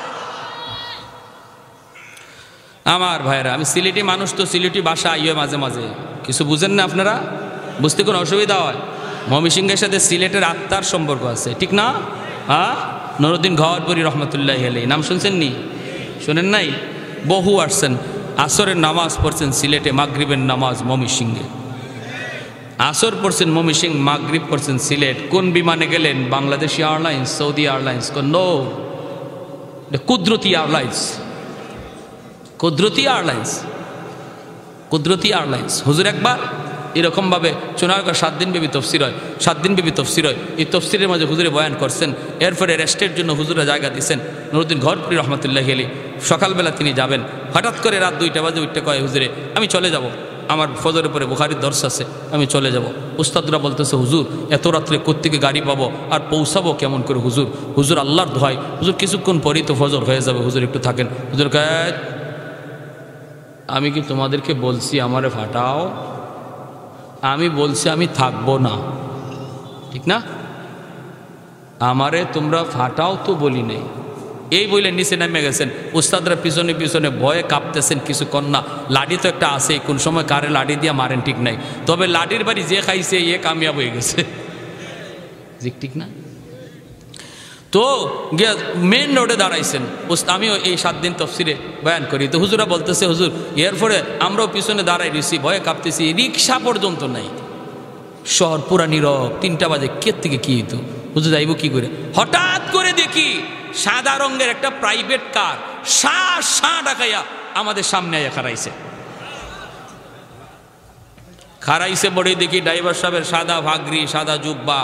আমার ভাইরা, আমি সিলেটি মানুষ, তো সিলেটি ভাষা আইয়ে মাঝে মাঝে, কিছু বুঝেন না আপনারা, বুঝতে কোনো অসুবিধা হয়? ময়মনসিংহের সাথে সিলেটের আত্মার সম্পর্ক আছে, ঠিক না? হ্যাঁ, নুরুদ্দিন ঘরপুরি রহমতুল্লাহ আলাইহি নাম শুনছেন নি? শোনেন নাই? বহু আসছেন, আসরের নামাজ পড়ছেন সিলেটে, মাগরিবের নামাজ ময়মনসিংহে। আসর পড়ছেন ময়মনসিংহ, মাগরিব পড়ছেন সিলেট। কোন বিমানে গেলেন? Bangladesh airlines, Saudi airlines? No, কুদরতি এয়ারলাইন্স, কুদরতি এয়ারলাইন্স, কুদরতি এয়ারলাইন্স। হুজুর একবার এরকমভাবে চুনারগড় 7 দিন ব্যাপী তফসির হয়, 7 দিন ব্যাপী তফসির হয়। এই তফসিরের মাঝে হুজুরে বয়ান করছেন, এরপরে রেস্টের জন্য হুজুরা জায়গা দিচ্ছেন। নুরুদ্দিন ঘরপুরি রহমতুল্লাহ আলাইহি সকালবেলা তিনি যাবেন, হঠাৎ করে রাত 2টা বাজে উঠতে কয়, হুজুরে আমি চলে যাব, আমার ফজরের পরে বুখারীর দর্শ আছে, আমি চলে যাব। উস্তাদরা বলতেছে, হুজুর এত রাত্রে কোত্থেকে গাড়ি পাবো আর পৌঁছাবো কেমন করে? হুজুর, হুজুর আল্লাহর দোহাই, হুজুর কিছুক্ষণ পরেই তো ফজর হয়ে যাবে, হুজুর একটু থাকেন। হুজুর কয়, আমি কি তোমাদেরকে বলছি আমারে ফাটাও? আমি বলছি আমি থাকবো না, ঠিক না? আমারে তোমরা ফাটাও তো বলি নেই। এই বলে নিচে নেমে গেছেন। উস্তাদরা পিছনে পিছনে ভয়ে কাঁপতেছেন, কিছু কন্যা। লাঠি তো একটা আছে, কোন সময় কারে লাঠি দিয়ে মারেন ঠিক নাই, তবে লাঠির বাড়ি যে খাইছে এ কামিয়াব হয়ে গেছে, ঠিক না? তো গিয়া মেন রোডে দাঁড়াইছেন। আমিও এই 7 দিন তফসিরে বয়ান করি, তো হুজুরা বলতেছে, হুজুর এরপরে আমরাও পিছনে দাঁড়াই রয়েছি, ভয়ে কাঁপতেছি, রিক্সা পর্যন্ত নাই, শহর পুরা নীরব। 3টা বাজে, কে থেকে কি হইতো? হুজুর যাইব কি করে? হঠাৎ করে দেখি সাদা রঙের একটা প্রাইভেট কার ডাকাইয়া আমাদের সামনে আইয়া খারাইছে বড়ে দেখি ড্রাইভার সাহেবের সাদা ভাগরি, সাদা জুব্বা।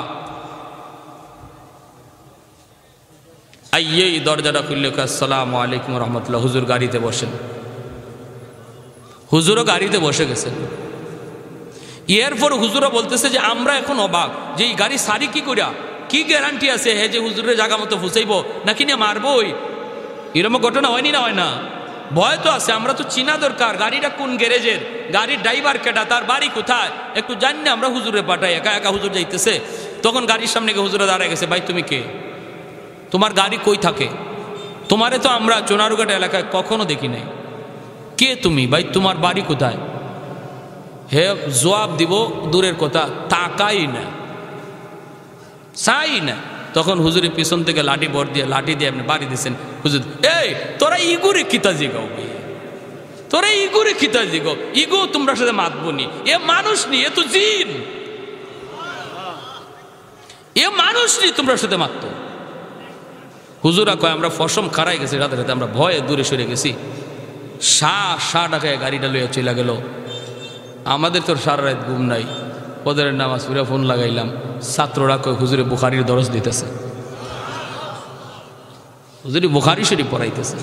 আইয়েই দরজাটা খুললে, আসসালামু আলাইকুম রহমতুল্লাহ। হুজুর গাড়িতে বসেন। হুজুরও গাড়িতে বসে গেছেন। এরপর হুজুরও বলতেছে যে আমরা এখন অবাক যে এই গাড়ি সারি কি করিয়া, কি গ্যারান্টি আছে হে যে হুজুরের জায়গা মতো ফুসাইব নাকি নিয়ে মারবই? এরকম ঘটনা হয়নি না? হয় না? ভয় তো আছে। আমরা তো চিনা দরকার গাড়িটা কোন গ্যারেজের, গাড়ির ড্রাইভার কেটা, তার বাড়ি কোথায়, একটু জানি না। আমরা হুজুরে পাঠাই, একা একা হুজুর যাইতেছে। তখন গাড়ির সামনে গিয়ে হুজুরে দাঁড়ায় গেছে, ভাই তুমি কে? তোমার গাড়ি কই থাকে? তোমারে তো আমরা চুনারুঘাট এলাকায় কখনো দেখি নাই। কে তুমি ভাই, তোমার বাড়ি কোথায়? হে জবাব দিব দূরের কথা, তাকাই না, চাই না। তখন হুজুরে পিছন থেকে লাঠি বর দিয়ে লাঠি দিয়ে আপনি বাড়ি দিয়েছেন। হুজুর, এই তোরা ইগুরে কিতা জিগাও, তোরা ইগুরে কিতা জিগাও, ইগো তোমরা সাথে মাতবো নি, এ মানুষ নি, এ তো জিন, এ মানুষ নি তোমরা সাথে মারতো। হুজুরা কয় আমরা ফসম খারাই গেছি, রাতে রাতে আমরা ভয়ে দূরে সরে গেছি। শাহ ডাকায় গাড়িটা লইয়া চলে গেল। আমাদের তোর সারা রাত ঘুম নাই, ওদের নামাজ পুরা ফোন লাগাইলাম। ছাত্ররা কয় হুজুরে বুখারীর দরস দিতেছে, হুজুরে বুখারী শরীফ পড়াইতেছে।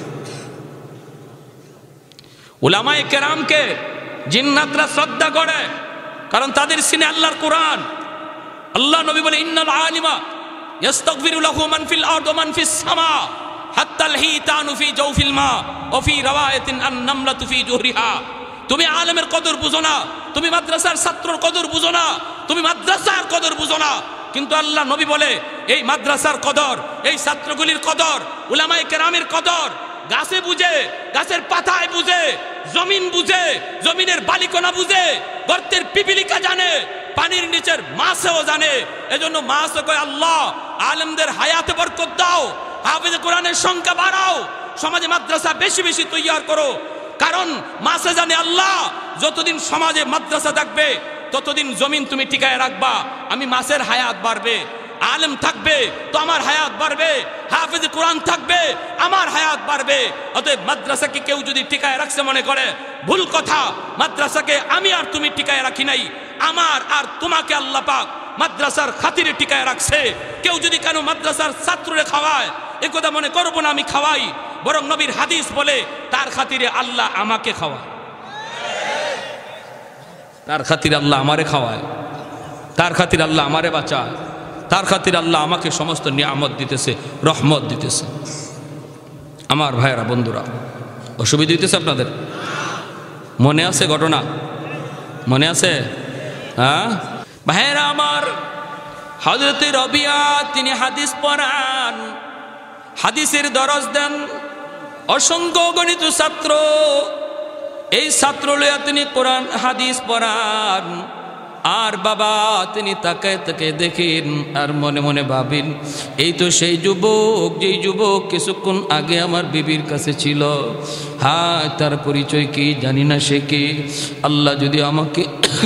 উলামায়ে কেরামকে জিন্নাতরা শ্রদ্ধা করে, কারণ তাদের সিনে আল্লাহর কোরআন। আল্লাহ নবী বলে ইন্নাল আলিমা ইস্তাগফিরু লাহু মান ফিল আরদ ওয়া মান ফিস সামা হাত্তা আল হিতানু ফি জাওফিল মা ওয়া ফি রাওয়ায়াতিন আন নামলাতু ফি জুহরিহা। তুমি আলেমের কদর বুঝো না, তুমি মাদ্রাসার ছাত্রর কদর বুঝো না, তুমি মাদ্রাসার কদর বুঝো না। কিন্তু আল্লাহ নবী বলে এই মাদ্রাসার কদর, এই ছাত্রগুলির কদর, উলামায়ে কেরামের কদর গাছে বুঝে, গাছের পাতায় বুঝে, জমিন বুঝে, জমিনের বালিকণা বুঝে, গর্তের পিপিলিকা জানে, পানির নিচের মাছও জানে। এজন্য মাছও কয় আল্লাহ আলেমদের হায়াতে বরকত দাও, হাফেজ কোরআনের সংখ্যা বাড়াও, সমাজে মাদ্রাসা বেশি বেশি তৈয়ার করো। কারণ মাছে জানে আল্লাহ যতদিন সমাজে মাদ্রাসা থাকবে ততদিন জমিন তুমি টিকায় রাখবা, আমি মাছের হায়াত বাড়বে। আলেম থাকবে তো আমার হায়াত বাড়বে, হাফেজ কোরআন থাকবে আমার হায়াত বাড়বে। অতএব মাদ্রাসাকে কেউ যদি টিকায় রাখছে মনে করে ভুল কথা। মাদ্রাসাকে আমি আর তুমি টিকায় রাখি নাই, আমার আর তোমাকে আল্লাহ পাক মাদ্রাসার খাতিরে টিকায় রাখছে। কেউ যদি কেন মাদ্রাসার ছাত্ররে খাওয়ায় এ কথা মনে করবো না আমি খাওয়াই, বরং নবীর হাদিস বলে তার খাতিরে আল্লাহ আমাকে খাওয়ায়, তার খাতিরে আল্লাহ আমারে খাওয়ায়, তার খাতিরে আল্লাহ আমারে বাঁচায়, তার খাতিরে আল্লাহ আমাকে সমস্ত নিয়ামত দিতেছে, রহমত দিতেছে। আমার ভাইয়েরা বন্ধুরা, অসুবিধা হইতেছে আপনাদের? মনে আছে ঘটনা? মনে আছে? হ্যাঁ ভাইয়েরা আমার, হযরত রবিয়া তিনি হাদিস পড়ান, হাদিসের দরজ দেন। অসংখ্য গণিত ছাত্র, এই ছাত্র লইয়া তিনি কোরআন হাদিস পড়ান। আর বাবা তিনি তাকায় তাকায় দেখেন আর মনে মনে ভাবেন এই তো সেই যুবক, যেই যুবক কিছুক্ষণ আগে আমার বিবির কাছে ছিল। হ্যাঁ, তার পরিচয় কি জানি না, সে কে। আল্লাহ যদি আমাকে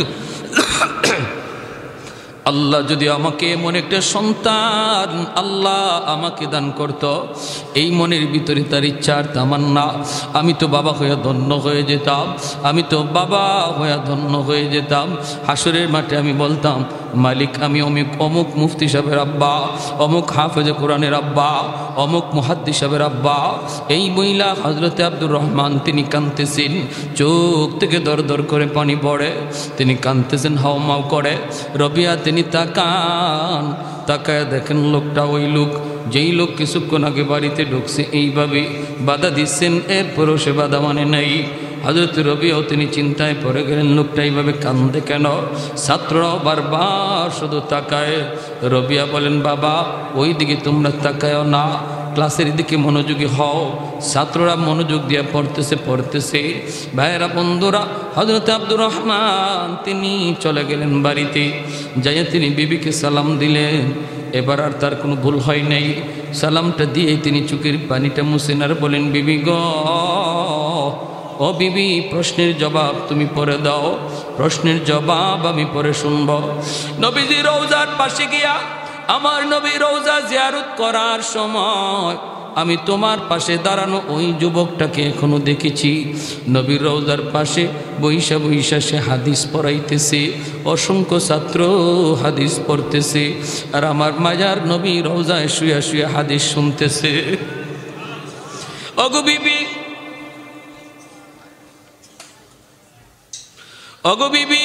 আল্লাহ যদি আমাকে এমন একটা সন্তান আল্লাহ আমাকে দান করত, এই মনের ভিতরে তার ইচ্ছার তামান্না, আমি তো বাবা হয়ে ধন্য হয়ে যেতাম, আমি তো বাবা হয়ে ধন্য হয়ে যেতাম। হাসরের মাঠে আমি বলতাম মালিক আমি অমুক মুফতি সাহেবের আব্বা, অমুক হাফেজে কোরআনের আব্বা, অমুক মুহাদ্দিস সাহেবের আব্বা। এই মহিলা হযরতে আব্দুর রহমান তিনি কাঁদতেছেন, চোখ থেকে দর দর করে পানি পড়ে, তিনি কাঁদতেছেন হাওমাও করে। রবিয়া তিনি তাকান, তাকায় দেখেন লোকটা ওই লোক, যেই লোক কিছুক্ষণ আগে বাড়িতে ঢুকছে এইভাবে বাধা দিচ্ছেন, এরপরও সে বাধা মানে নাই। হযরত রবিও তিনি চিন্তায় পড়ে গেলেন, লোকটা এইভাবে কান্দে কেন? ছাত্ররাও বারবার শুধু তাকায়। রবিয়া বলেন বাবা ওই দিকে তোমরা তাকায়ও না, ক্লাসের দিকে মনোযোগী হও। ছাত্ররা মনোযোগ দিয়ে পড়তেছে। ভাইয়েরা বন্ধুরা, হযরত আব্দুর রহমান তিনি চলে গেলেন বাড়িতে, যাইয়া তিনি বিবিকে সালাম দিলেন। এবার আর তার কোনো ভুল হয় নাই, সালামটা দিয়ে তিনি চোখের পানিটা মুছেন আর বলেন বিবি গো, ও বিবি প্রশ্নের জবাব তুমি পরে দাও, প্রশ্নের জবাব আমি পরে শুনব। নবীজি রওজার পাশে গিয়া আমার নবী রওজা জিয়ারত করার সময় আমি তোমার পাশে দাঁড়ানো ওই যুবকটাকে এখনো দেখেছি। নবীর রওজার পাশে বইসা বইসা সে হাদিস পড়াইতেছে, অসংখ্য ছাত্র হাদিস পড়তেছে, আর আমার মাজার নবী রওজায় শুয়া শুয়া হাদিস শুনতেছে। ওগো বিবি, ওগো বিবি,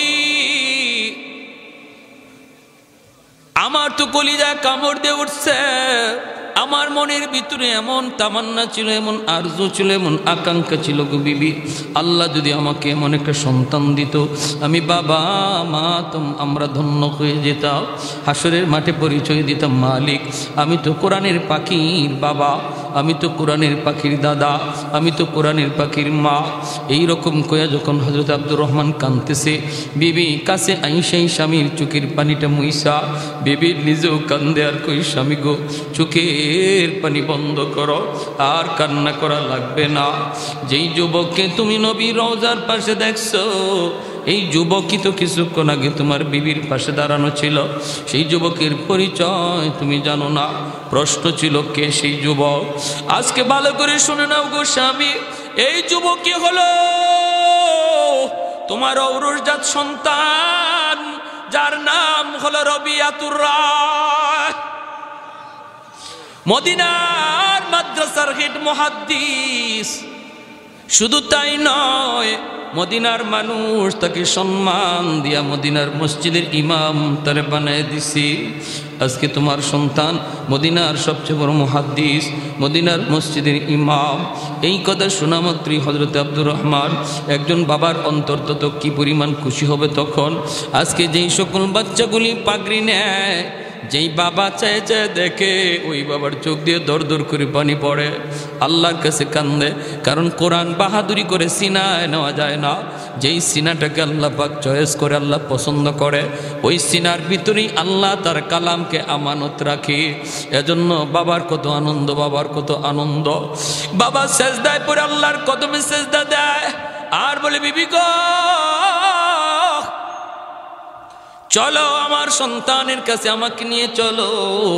আমার তো কলিজা কামড় দিয়ে উঠছে। আমার মনের ভিতরে এমন তামান্না ছিল, এমন আরজু ছিল, এমন আকাঙ্ক্ষা ছিল গো বিবি, আল্লাহ যদি আমাকে এমন একটা সন্তান দিত, আমি বাবা মা আমরা ধন্য হয়ে যেতাম। হাসরের মাঠে পরিচয় দিতাম মালিক আমি তো কোরআনের পাখির বাবা, আমি তো কোরআনের পাখির দাদা, আমি তো কোরআনের পাখির মা। এই রকম কয়া যখন হযরত আব্দুর রহমান কাঁদতেছে, বিবি কাছে আইসাই স্বামীর চোখের পানিটা মুইসা বিবির নিজেও কান্দে আর কই স্বামী গো চোখের পানি বন্ধ করো, আর কান্না করা লাগবে না। যেই যুবককে তুমি নবী রওজার পাশে দেখছো, এই যুবকই তো কিছুক্ষণ আগে তোমার বিবির পাশে দাঁড়ানো ছিল। সেই যুবকের পরিচয় তুমি জানো না। প্রশ্ন ছিল কে সেই যুবক? আজকে ভালো করে শুনে নাও গো স্বামী, এই যুবকই হলো তোমার ঔরসজাত সন্তান, যার নাম হলো রবিয়াতুর রাহ, মদিনার মাদ্রাসার হেড মুহাদ্দিস। শুধু তাই নয়, মদিনার মানুষ তাকে সম্মান দিয়া মদিনার মসজিদের ইমাম তারে বানায় দিছি। আজকে তোমার সন্তান মদিনার সবচেয়ে বড় মুহাদ্দিস, মদিনার মসজিদের ইমাম। এই কথা শোনা মাত্রই হযরত আব্দুর রহমান একজন বাবার অন্তর তত কি পরিমাণ খুশি হবে তখন। আজকে যেই সকল বাচ্চাগুলি পাগড়ি নেয়, যেই বাবা চায় চায় দেখে, ওই বাবার চোখ দিয়ে দর দর করে পানি পড়ে, আল্লাহর কাছে কান্দে। কারণ কোরআন বাহাদুরি করে সিনায় নেওয়া যায় না। যেই সিনাটাকে আল্লাহ পাক চয়েস করে, আল্লাহ পছন্দ করে, ওই সিনার ভিতরেই আল্লাহ তার কালামকে আমানত রাখে। এজন্য বাবার কত আনন্দ, বাবার কত আনন্দ। বাবা সেজদায় পড়ে আল্লাহর কদমে সেজদা দেয় আর বলে বিবি গো চলো আমার সন্তানের কাছে, আমাকে নিয়ে চলো।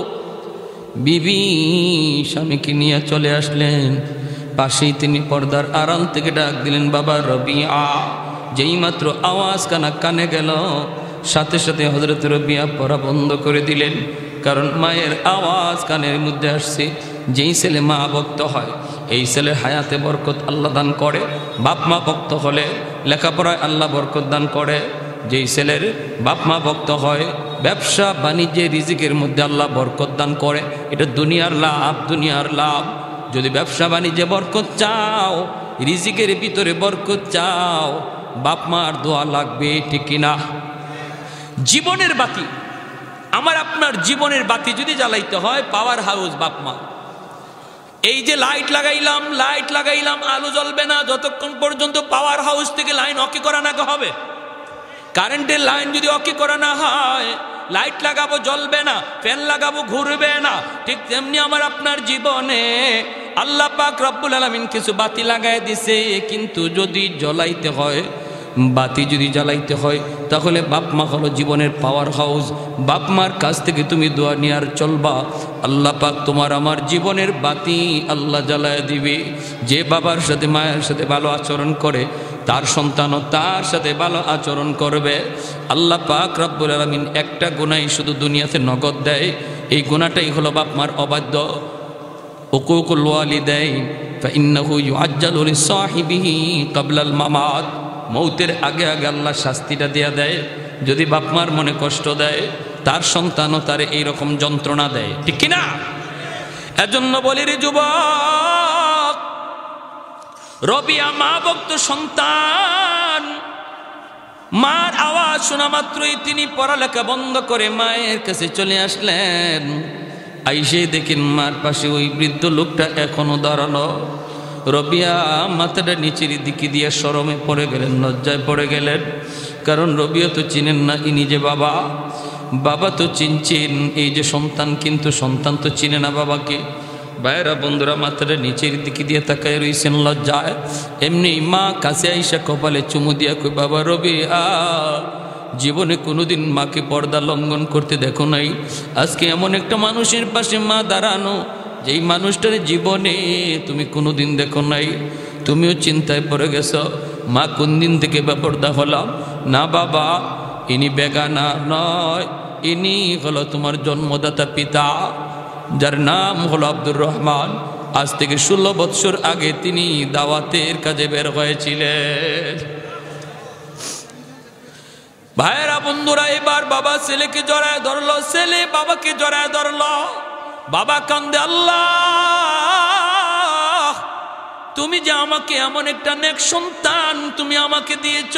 বিবি স্বামীকে নিয়ে চলে আসলেন। পাশেই তিনি পর্দার আড়াল থেকে ডাক দিলেন, বাবা রবিয়া। যেই মাত্র আওয়াজ কানে গেল, সাথে সাথে হযরত রবিয়া পড়া বন্ধ করে দিলেন। কারণ মায়ের আওয়াজ কানের মধ্যে আসছে। যেই ছেলে মা ভক্ত হয়, এই ছেলের হায়াতে বরকত আল্লাহ দান করে। বাপ মা ভক্ত হলে লেখাপড়ায় আল্লাহ বরকত দান করে। যেই ছেলের বাপ মা ভক্ত হয়, ব্যবসা বাণিজ্যে রিজিকের মধ্যে আল্লাহ বরকত দান করে। এটা দুনিয়ার লাভ, দুনিয়ার লাভ। যদি ব্যবসা বাণিজ্যে বরকত চাও, রিজিকের ভিতরে বরকত চাও, বাপ মার দোয়া লাগবে, ঠিক কিনা? জীবনের বাতি, আমার আপনার জীবনের বাতি যদি জ্বালাইতে হয়, পাওয়ার হাউস বাপ মা। এই যে লাইট লাগাইলাম, আলো জ্বলবে না যতক্ষণ পর্যন্ত পাওয়ার হাউস থেকে লাইন অকে করা না হবে। কারেন্টের লাইন যদি অকে করা না হয়, লাইট লাগাবো জ্বলবে না, ফ্যান লাগাবো ঘুরবে না। ঠিক তেমনি আমার আপনার জীবনে আল্লাহ পাক রব্বুল আলামিন কিছু বাতি লাগায় দিছে, কিন্তু যদি জ্বলাইতে হয়, বাতি যদি জ্বালাইতে হয়, তাহলে বাপ মা হলো জীবনের পাওয়ার হাউস। বাপ মার কাছ থেকে তুমি দোয়া নিয়ে আর চলবা, আল্লাহ পাক তোমার আমার জীবনের বাতি আল্লাহ জ্বালায় দিবে। যে বাবার সাথে মায়ের সাথে ভালো আচরণ করে, তার সন্তানও তার সাথে ভালো আচরণ করবে। আল্লাহ পাক রব্বুল আলামিন একটা গুনাহ শুধু দুনিয়াতে নগদ দেয়, এই গুনাহটাই হলো বাপ মার অবাধ্য। উকুকুল ওয়ালিদাইন ফাইন্নাহু ইউআজ্জালু লিসাহিবিহি ক্বাবলাল মামাত। মৌতের আগে আগে আল্লাহ শাস্তিটা দেয়া দেয়। যদি বাপ মার মনে কষ্ট দেয়, তার সন্তানও তারে এইরকম যন্ত্রণা দেয়, ঠিক কিনা? এজন্য বলি রে যুবক, রবিয়া মা ভক্ত সন্তান। মার আওয়াজ শোনা মাত্রই তিনি পড়ালেখা বন্ধ করে মায়ের কাছে চলে আসলেন। আইসে দেখেন মার পাশে ওই বৃদ্ধ লোকটা এখনো দাঁড়ানো। রবিয়া মাথাটা নিচের দিকে দিয়ে শরমে পড়ে গেলেন, লজ্জায় পড়ে গেলেন। কারণ রবিয়া তো চিনেন না ইনি যে বাবা। বাবা তো চিনছেন, এই যে সন্তান, কিন্তু সন্তান তো চিনে না বাবাকে। ভাইয়েরা বন্ধুরা, মাথাটা নিচের দিকে দিয়ে তাকায় রয়েছেন লজ্জায়। এমনি মা কাছে আইসা কপালে চুমু দিয়া কই, বাবা রবিয়া, জীবনে কোনোদিন মাকে পর্দা লঙ্ঘন করতে দেখো নাই। আজকে এমন একটা মানুষের পাশে মা দাঁড়ানো, যেই মানুষটার জীবনে তুমি কোনোদিন দেখো নাই। তুমিও চিন্তায় পড়ে গেছ, মা কোন দিন থেকে বেপর্দা হলাম। না বাবা, ইনি বেগানা নয়, ইনি হলো তোমার জন্মদাতা পিতা, যার নাম হলো আব্দুর রহমান। আজ থেকে 16 বৎসর আগে তিনি দাওয়াতের কাজে বের হয়েছিলেন। ভাইয়েরা বন্ধুরা, এবার বাবা ছেলেকে জড়ায় ধরলো, ছেলে বাবাকে জড়ায় ধরলো। বাবা কান্দে, আল্লাহ তুমি যে আমাকে এমন একটা নেক সন্তান তুমি আমাকে দিয়েছ।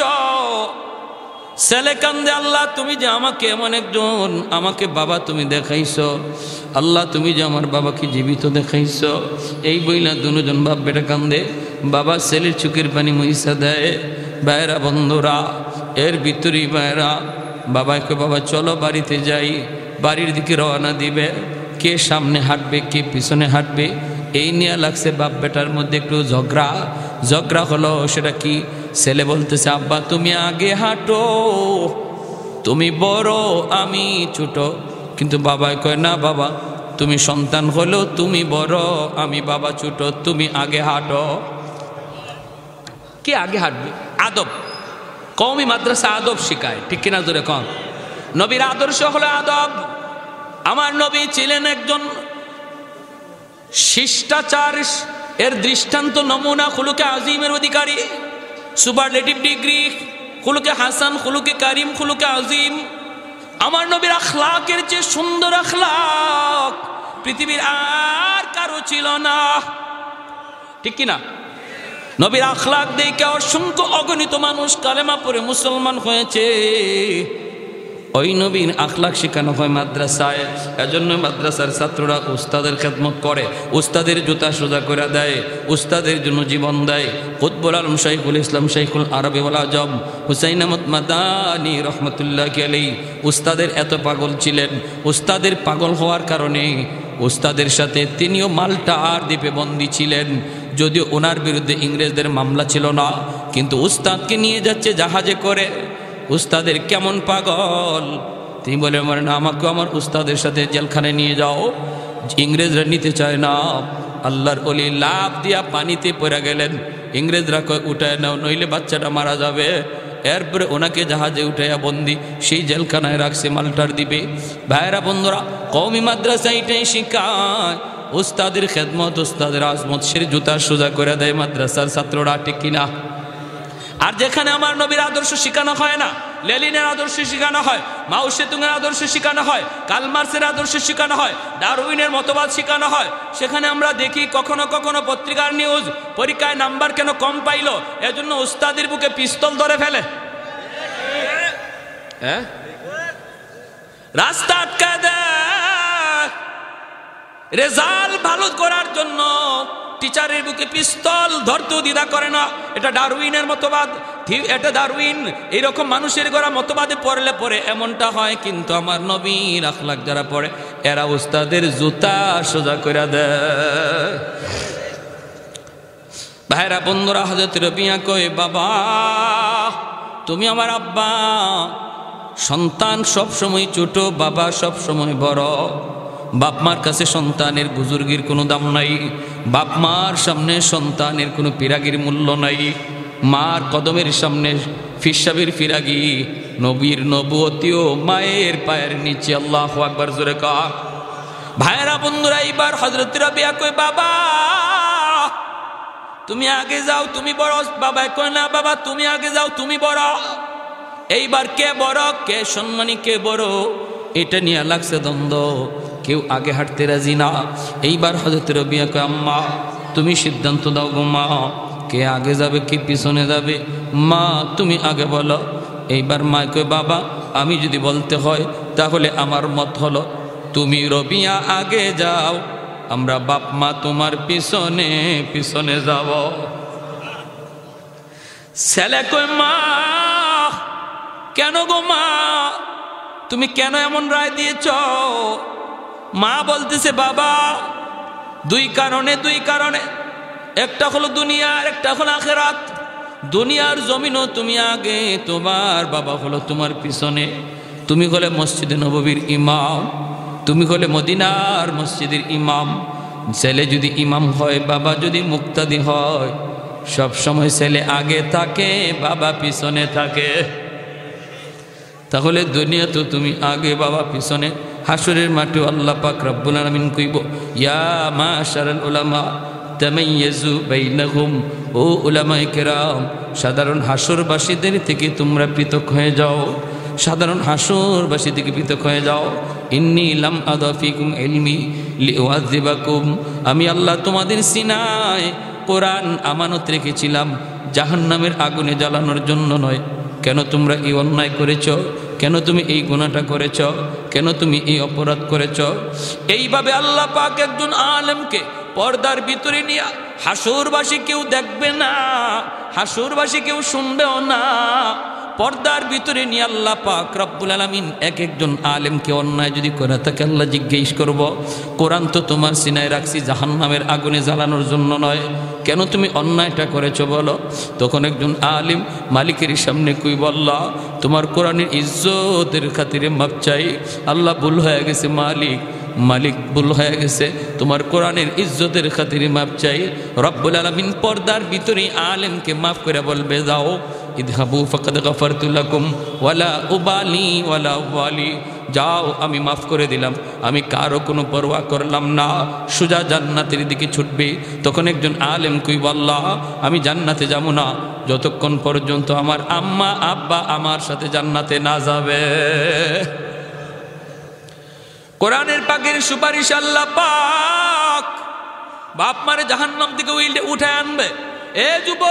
ছেলে কান্দে, আল্লাহ তুমি যে আমাকে এমন একজন, আমাকে বাবা তুমি দেখাইছ। আল্লাহ তুমি যে আমার বাবাকে জীবিত দেখাইছ। এই বইলা দুজন বাপ বেটা কান্দে, বাবা ছেলের চোখের পানি মহিষা দেয়। ভাইরা বন্ধুরা, এর ভিতরেই ভাইরা বাবাকে, বাবা চলো বাড়িতে যাই। বাড়ির দিকে রওনা দিবে, কে সামনে হাঁটবে কে পিছনে হাঁটবে এই নিয়ে লাগছে বাপ বেটার মধ্যে একটু ঝগড়া হলো। সেটা কি? ছেলে বলতেছে আব্বা তুমি আগে হাঁটো, তুমি বড় আমি ছোট। কিন্তু বাবাই কয় না বাবা, তুমি সন্তান হলো, তুমি বড় আমি বাবা ছোট, তুমি আগে হাঁটো। কে আগে হাঁটবে? আদব। কওমি মাদ্রাসা আদব শিখায়, ঠিক কিনা জোরে কম? নবীর আদর্শ হলো আদব। আমার নবী ছিলেন একজন শিষ্টাচার এর দৃষ্টান্ত, নমুনা, খুলুকে আজিমের অধিকারী, সুপারলেটিভ ডিগ্রি, খুলুকে হাসান, খুলুকে কারিম, খুলুকে আজিম। আমার নবীর আখলাকের যে সুন্দর আখলাক পৃথিবীর আর কারো ছিল না, ঠিক কিনা? নবীর আখলাক দেখে অসংখ্য অগণিত মানুষ কালেমা পড়ে মুসলমান হয়েছে। ওই নবীর আখলাক শেখানো হয় মাদ্রাসায়। এজন্য মাদ্রাসার ছাত্ররা উস্তাদের খেদমত করে, উস্তাদের জুতা সোজা করে দেয়, উস্তাদের জন্য জীবন দেয়। কুতবুল আলম শাইখুল ইসলাম শাইখুল আরবি ওয়াল আজম হুসাইন আহমদ মাদানী রহমতুল্লাহি আলাইহি উস্তাদের এত পাগল ছিলেন। উস্তাদের পাগল হওয়ার কারণে উস্তাদের সাথে তিনিও মাল্টার দ্বীপে বন্দী ছিলেন। যদিও ওনার বিরুদ্ধে ইংরেজদের মামলা ছিল না, কিন্তু উস্তাদকে নিয়ে যাচ্ছে জাহাজে করে। উস্তাদের কেমন পাগল, তিনি বলে না আমাকে আমার উস্তাদের সাথে জেলখানায় নিয়ে যাও। ইংরেজরা নিতে চায় না। আল্লাহর ওলি লাফ দিয়া পানিতে পড়ে গেলেন। ইংরেজরা কয় উঠায় নাও, নইলে বাচ্চাটা মারা যাবে। এরপরে ওনাকে জাহাজে উঠাইয়া বন্দি সেই জেলখানায় রাখছে মাল্টার দ্বীপে। ভাইরা বন্ধুরা, কওমি মাদ্রাসা এটাই শিখায় উস্তাদের খেদমত, উস্তাদের আজমত। সে জুতা সোজা করে দেয় মাদ্রাসার ছাত্ররা, ঠিক কিনা? আর যেখানে আমার নবীর আদর্শ শেখানো হয় না, লেনিনের আদর্শ শেখানো হয়, মাও সেতুংয়ের আদর্শ শেখানো হয়, কার্ল মার্ক্সের আদর্শ শেখানো হয়, ডারউইনের মতবাদ শেখানো হয়, সেখানে আমরা দেখি কখনো কখনো পত্রিকার নিউজ পরীক্ষায় নাম্বার কেন কম পাইলো এজন্য উস্তাদের বুকে পিস্তল ধরে ফেলে, রাস্তা আটকা দেয়। রেজাল্ট ভালো করার জন্য টিচারের বুকে পিস্তল ধরতেও দ্বিধা করে না। এটা ডারউইনের মতবাদ, এটা ডারউইন এইরকম মানুষের গড়া মতবাদে পড়লে পরে এমনটা হয়। কিন্তু আমার নবীর আখলাক যারা পড়ে এরা উস্তাদের জুতা সোজা করে দেয়। ভাইরা বন্ধুরা, হযরত রবিয়া কয় বাবা তুমি আমার আব্বা। সন্তান সব সময় ছোট, বাবা সব সময় বড়। বাপ মার কাছে সন্তানের বুজুর্গির কোনো দাম নাই, বাপ মার সামনে সন্তানের কোনো পিরাগির মূল্য নাই। মার কদমের সামনে ফিসাবির ফিরাগি, নবীর নবুয়তিও মায়ের পায়ের নিচে। আল্লাহু আকবার, জোরে কা। ভাইরা বন্ধুরা, এইবার হযরত রাবিয়া কয় বাবা তুমি আগে যাও, তুমি বড়। বাবা কয় না বাবা তুমি আগে যাও, তুমি বড়। এইবার কে বড়, কে সম্মানী, কে বড় এটা নিয়ে লাগছে দ্বন্দ্ব। কেউ আগে হাঁটতে রাজি না। এইবার হযরত রবিয়া কয় আম্মা তুমি সিদ্ধান্ত দাও গো মা, কে আগে যাবে কে পিছনে যাবে, মা তুমি আগে বলো। এইবার মা কয় বাবা আমি যদি বলতে হয় তাহলে আমার মত হলো তুমি রবিয়া আগে যাও, আমরা বাপ মা তোমার পিছনে পিছনে যাব। ছেলে কয় মা কেন গো মা, তুমি কেন এমন রায় দিয়েছ? মা বলতেছে বাবা দুই কারণে, একটা হলো দুনিয়া আর একটা হলো আখিরাত। দুনিয়ার জমিনও তুমি আগে, তোমার বাবা হলো তোমার পিছনে। তুমি হলে মসজিদে নববীর ইমাম, তুমি হলে মদিনার মসজিদের ইমাম। ছেলে যদি ইমাম হয়, বাবা যদি মুক্তাদি হয়, সব সময় ছেলে আগে থাকে, বাবা পিছনে থাকে। তাহলে দুনিয়া তো তুমি আগে, বাবা পিছনে। হাসরের মাঠে আল্লাহ পাক রব্বুল আলামিন কইব ইয়া মাশারাল উলামা তামাইয়াজু বাইনাহুম, ও উলামায়ে কেরাম সাধারণ হাসরবাসীদের থেকে তোমরা পৃথক হয়ে যাও, সাধারণ হাসরবাসী থেকে পৃথক হয়ে যাও। ইন্নী লাম আদাফিকুম ইলমি লিউআযিবাকুম, আমি আল্লাহ তোমাদের সিনায় কোরআন আমানত রেখেছিলাম জাহান্নামের আগুনে জ্বালানোর জন্য নয়। কেন তোমরা এই অন্যায় করেছ, কেন তুমি এই গুনাহটা করেছ, কেন তুমি এই অপরাধ করেছ। এইভাবে আল্লাহ পাক একজন আলেমকে পর্দার ভিতরে নিয়ে, হাসুরবাসী কেউ দেখবে না, হাসুরবাসী কেউ শুনবেও না, পর্দার ভিতরে নিয়ে আল্লাহ পাক রব্বুল আলামিন এক একজন আলেমকে অন্যায় যদি করে থাকে আল্লাহ জিজ্ঞেস করব, কোরআন তো তোমার সিনায় রাখছি জাহান্নামের আগুনে জ্বালানোর জন্য নয়, কেন তুমি অন্যায়টা করেছো বলো। তখন একজন আলিম মালিকের সামনে কই বললা, তোমার কোরআনের ইজ্জতের খাতিরে মাপ চাই, আল্লাহ ভুল হয়ে গেছে মালিক, মালিক ভুল হয়ে গেছে, তোমার কোরআনের ইজ্জতের খাতিরে মাপ চাই। রব্বুল আলামিন পর্দার ভিতরে আলেমকে মাফ করে বলবে, যাও ইযহাবু ফাকাদ গাফারতু লাকুম ওয়ালা উবালি ওয়ালা ওয়ালি, যাও আমি মাফ করে দিলাম, আমি কারো কোনো পরোয়া করলাম না, সোজা জান্নাতের দিকে ছুটবে। তখন একজন আলেম কই আল্লাহ আমি জান্নাতে যাব না যতক্ষণ পর্যন্ত আমার আম্মা আব্বা আমার সাথে জান্নাতে না যাবে। কোরআনের পাকের সুপারিশ আল্লাহ পাক বাপ মারে জাহান্নাম থেকে উঠে আনবে। এ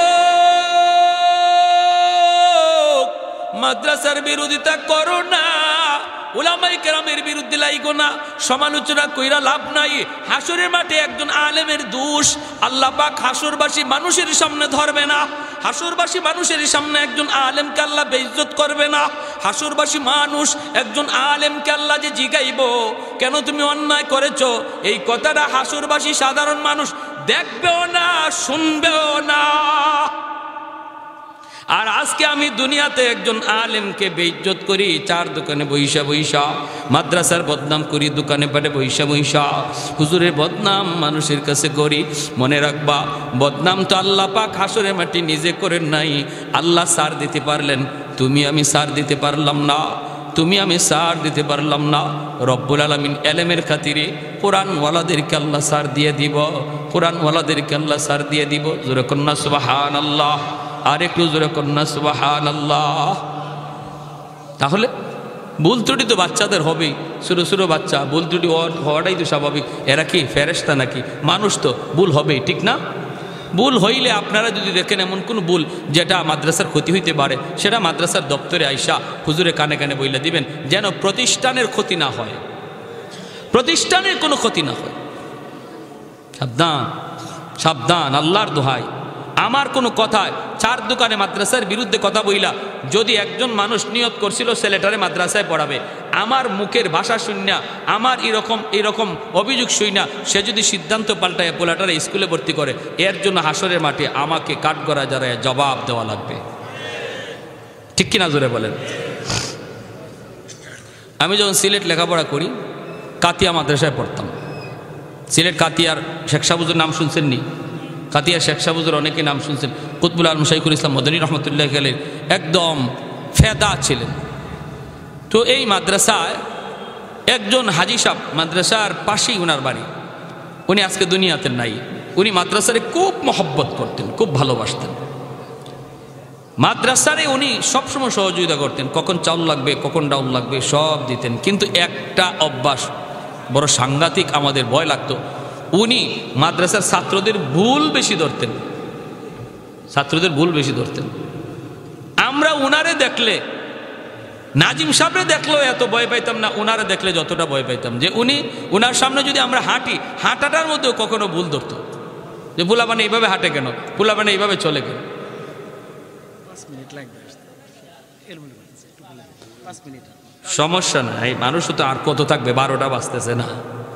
যুবক, মাদ্রাসার বিরোধিতা করো না, উলামায়ে কেরামের বিরুদ্ধে লাইগো না, সমালোচনা কইরা লাভ নাই। হাসরের মাঠে একজন আলেমের দোষ আল্লাহ পাক হাসরবাসী মানুষের সামনে ধরবে না, হাসরবাসী মানুষের সামনে একজন আলেমকে আল্লাহ বেইজ্জত করবে না। হাসরবাসী মানুষ একজন আলেমকে আল্লাহ যে জিগাইব কেন তুমি অন্যায় করেছো, এই কথাটা হাসরবাসী সাধারণ মানুষ দেখবেও না, শুনবেও না। আর আজকে আমি দুনিয়াতে একজন আলেমকে বেইজ্জত করি, চার দোকানে বইসা বইসা, মাদ্রাসার বদনাম করি দোকানে পাটে বইসা বইসা, হুজুরের বদনাম মানুষের কাছে করি। মনে রাখবা, বদনাম তো আল্লাহ পাক হাসরের মাটি নিজে করেন নাই, আল্লাহ সার দিতে পারলেন, তুমি আমি সার দিতে পারলাম না, তুমি আমি সার দিতে পারলাম না। রব্বুল আলামিন এলেমের খাতিরে কোরআনওয়ালাদেরকে আল্লাহ সার দিয়ে দিব, কোরআনওয়ালাদেরকে আল্লাহ সার দিয়ে দিব। জোরে কন্যা সুবহানাল্লাহ, আর একটু জোরে কন্যা সুবহানাল্লাহ। তাহলে ভুল ত্রুটি তো বাচ্চাদের হবেই, ছোটো ছোটো বাচ্চা, ভুল ত্রুটি হওয়াটাই তো স্বাভাবিক। এরা কি ফেরেশতা নাকি? মানুষ তো, ভুল হবেই, ঠিক না? ভুল হইলে আপনারা যদি দেখেন এমন কোনো ভুল যেটা মাদ্রাসার ক্ষতি হইতে পারে, সেটা মাদ্রাসার দপ্তরে আইসা হুজুরে কানে কানে বইলা দিবেন, যেন প্রতিষ্ঠানের ক্ষতি না হয়, প্রতিষ্ঠানের কোনো ক্ষতি না হয়। সাবধান, সাবধান, আল্লাহর দোহাই। আমার কোনো কথায় চার দোকানে মাদ্রাসার বিরুদ্ধে কথা বইলা যদি একজন মানুষ নিয়ত করছিল ছেলেটারে মাদ্রাসায় পড়াবে, আমার মুখের ভাষা শুনিয়া, আমার এরকম অভিযোগ শুনিয়া সে যদি সিদ্ধান্ত পাল্টায় পোলাটারে স্কুলে ভর্তি করে, এর জন্য হাসরের মাঠে আমাকে কাঠগড়া জড়ায় জবাব দেওয়া লাগবে। ঠিক কিনা জোরে বলেন? আমি যখন সিলেট লেখাপড়া করি, কাতিয়া মাদ্রাসায় পড়তাম। সিলেট কাতিয়ার শেখ সাবুজুর নাম শুনছেন নি? কাতিয়া শেখ সাবুজুর অনেকে নাম শুনছেন। কুতবুল আলম শাইখুল ইসলাম মদনী রহমতুল্লাহ আলাইহি একদম ফেদা ছিলেন। তো এই মাদ্রাসায় একজন হাজি সাহেব, মাদ্রাসার পাশেই ওনার বাড়ি, উনি আজকে দুনিয়াতে নাই। উনি মাদ্রাসারে খুব মহব্বত করতেন, খুব ভালোবাসতেন। মাদ্রাসারে উনি সবসময় সহযোগিতা করতেন, কখন চাউল লাগবে, কখন ডাউল লাগবে সব দিতেন। কিন্তু একটা অভ্যাস বড় সাংঘাতিক, আমাদের ভয় লাগতো, উনি মাদ্রাসার ছাত্রদের ভুল বেশি ধরতেন, ছাত্রদের ভুল বেশি ধরতেন। আমরা উনারে দেখলে, নাজিম সাহেবরে দেখলেও এত ভয় পাইতাম না, উনারে দেখলে যতটা ভয় পাইতাম, যে উনি উনার সামনে যদি আমরা হাঁটি, হাঁটাটার মধ্যেও কখনো ভুল ধরতো, যে পোলাপানে এইভাবে হাঁটে কেন, পোলাপানে এইভাবে চলে কেন। সমস্যা নাই, মানুষ তো আর কত থাকবে, 12টা বাজতেছে না,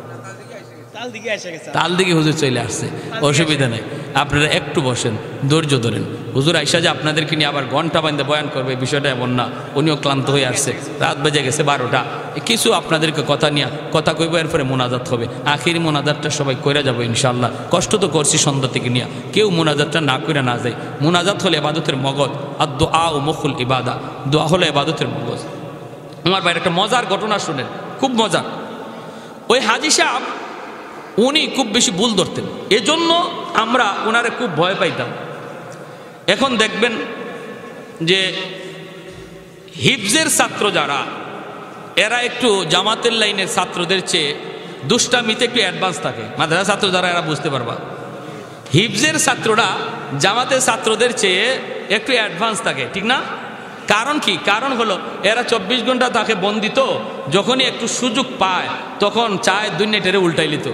তাল দিকে হুজুর চলে আসছে, অসুবিধা নেই। আপনারা একটু বসেন, ধৈর্য ধরেন। হুজুর আইসা যে আপনাদেরকে নিয়ে আবার ঘন্টা বান্ধে বয়ান করবে, বিষয়টা এমন না। উনিও ক্লান্ত হয়ে আসছে, রাত বেজে গেছে 12টা। কিছু আপনাদেরকে কথা নিয়ে কথা কইব, এরপরে মোনাজাত হবে। আখির মোনাজাতটা সবাই কইরা যাবো ইনশাআল্লাহ। কষ্ট তো করছি সন্ধ্যা থেকে নিয়ে, কেউ মোনাজাতটা না কইরা না যায়। মোনাজাত হলে ইবাদতের মগজ, আর দোয়া ও মুখুল ইবাদা, দোয়া হলো ইবাদতের মগজ। আমার ভাইয়ের একটা মজার ঘটনা শুনেন, খুব মজার। ওই হাজি সাহেব উনি খুব বেশি ভুল ধরতেন, এজন্য আমরা ওনারে খুব ভয় পাইতাম। এখন দেখবেন যে হিফজের ছাত্র যারা, এরা একটু জামাতের লাইনের ছাত্রদের চেয়ে দুষ্টামিতে একটু অ্যাডভান্স থাকে। মাদ্রাসা ছাত্র যারা, এরা বুঝতে পারবা, হিফজের ছাত্ররা জামাতের ছাত্রদের চেয়ে একটু অ্যাডভান্স থাকে, ঠিক না? কারণ কি? কারণ হলো এরা 24 ঘন্টা তাকে বন্দিত, যখনই একটু সুযোগ পায় তখন চায় দুনিয়াটারে উল্টাই লিত।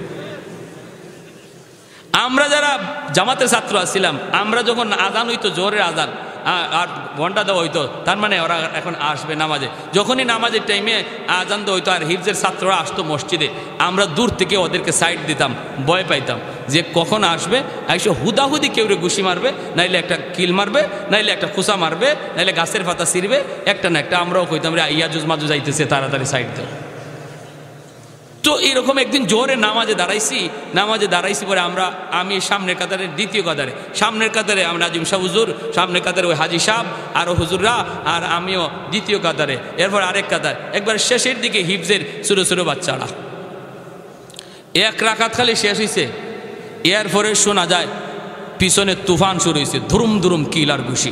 আমরা যারা জামাতের ছাত্র আছিলাম, আমরা যখন আজান হইতো, জোরের আজান আর ঘন্টা দেওয়া হইতো, তার মানে ওরা এখন আসবে নামাজে। যখনই নামাজের টাইমে আজান দেওয়া হইতো আর হিফজের ছাত্ররা আসতো মসজিদে, আমরা দূর থেকে ওদেরকে সাইড দিতাম, ভয় পাইতাম যে কখন আসবে, এসে হুদাহুদি কেউ ঘুষি মারবে, নাইলে একটা কিল মারবে, নাইলে একটা খুসা মারবে, নাইলে গাছের পাতা ছিঁড়বে, একটা না একটা। আমরাও কইতাম রে ইয়াজুজ মাজুজ যাইতেছে, তাড়াতাড়ি সাইড দাও। তো এরকম একদিন জোরে নামাজে দাঁড়াইছি পরে আমি সামনের কাতারে, দ্বিতীয় কাতারে, সামনের কাতারে আমরা নাজিম শাহ হুজুর, সামনের কাতারে ওই হাজি সাহেব আরও হুজুররা, আর আমিও দ্বিতীয় কাতারে, এরপর আরেক কাতার, একবার শেষের দিকে হিফজের ছোটো ছোটো বাচ্চারা। এক রাকাত খালি শেষ হয়েছে, এরপরে শোনা যায় পিছনে তুফান শুরু হয়েছে, ধুরুম ধুরুম কিল আর ঘুষি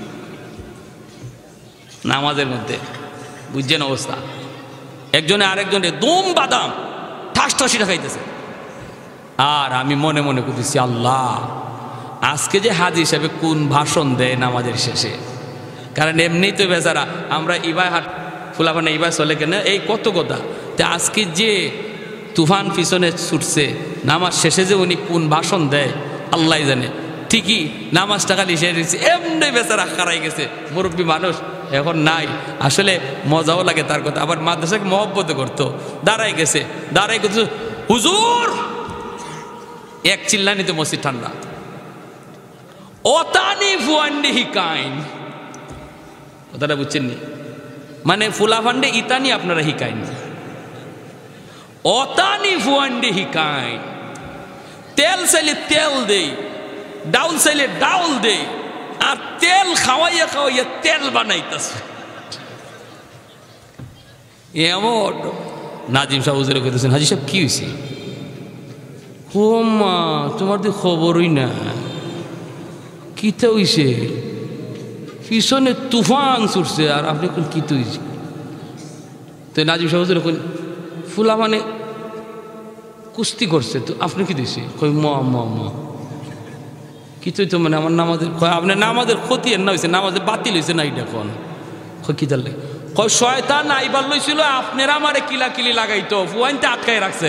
নামাজের মধ্যে। বুঝছেন অবস্থা? একজনে আরেকজনের দুম বাদাম ঠাস ঠাসিটা খাইতেছে, আর আমি মনে মনে করতেছি আল্লাহ, আজকে যে হাজি হিসাবে কোন ভাষণ দেয় নামাজের শেষে। কারণ এমনি তো বেচারা আমরা ইবায় হাট ফুলাফানা ইবায় চলে কেন এই কত কথা, তা আজকে যে তুফান পিছনে ছুটছে, নামাজ শেষে যে উনি কোন ভাষণ দেয় আল্লাহ জানে। ঠিকই নামাজটা খালি শেষ হয়েছে, এমনি বেচারা হারাই গেছে, মুরব্বী মানুষ এখন নাই। আসলে মজাও লাগে তার কথা, আবার মাদ্রাসাকে মহব্বত করতো। দাঁড়াই গেছে, হুজুর এক চিল্লানি তো মসজিদ ঠান্ডা। অতানি ফুয়ান্ডি হিকাইন, কথাটা বুঝছেন নি? মানে ফুলাফান্ডে ইতানি আপনারা হিকাইন, অতানি ফুয়ান্ডি হিকাইন। তেল চাইলে তেল দেই, ডাউল চাইলে ডাউল দেই, আর তেল খাওয়াইয়া খাওয়াইয়া তেল বানাইতেছে এমন। নাজিম সাহেব হুজুরে কইতেছেন, হাজি সাহেব কি হয়েছে? ও মা, তোমার তো খবরই না, কিতা হইছে? পিছনে তুফান ছুটছে আর আপনি কোন কিতা হয়েছে? তো নাজিম সাহেব হুজুরে কইন, ফুলা মানে কুস্তি করছে, তো আপনি কি দিয়েছে? কই মা মা মা কিছুই তো, মানে আমার নামাজের, আপনার নামাজের ক্ষতি না হয়েছে, নামাজের বাতিল হয়েছে না এটা কোন কি তাহলে? কয় শয়তান আইবার লইছিল, আপনারা আমারে কিলা কিলি লাগাইতো, ফুয়াইনতে আটকাই রাখছে।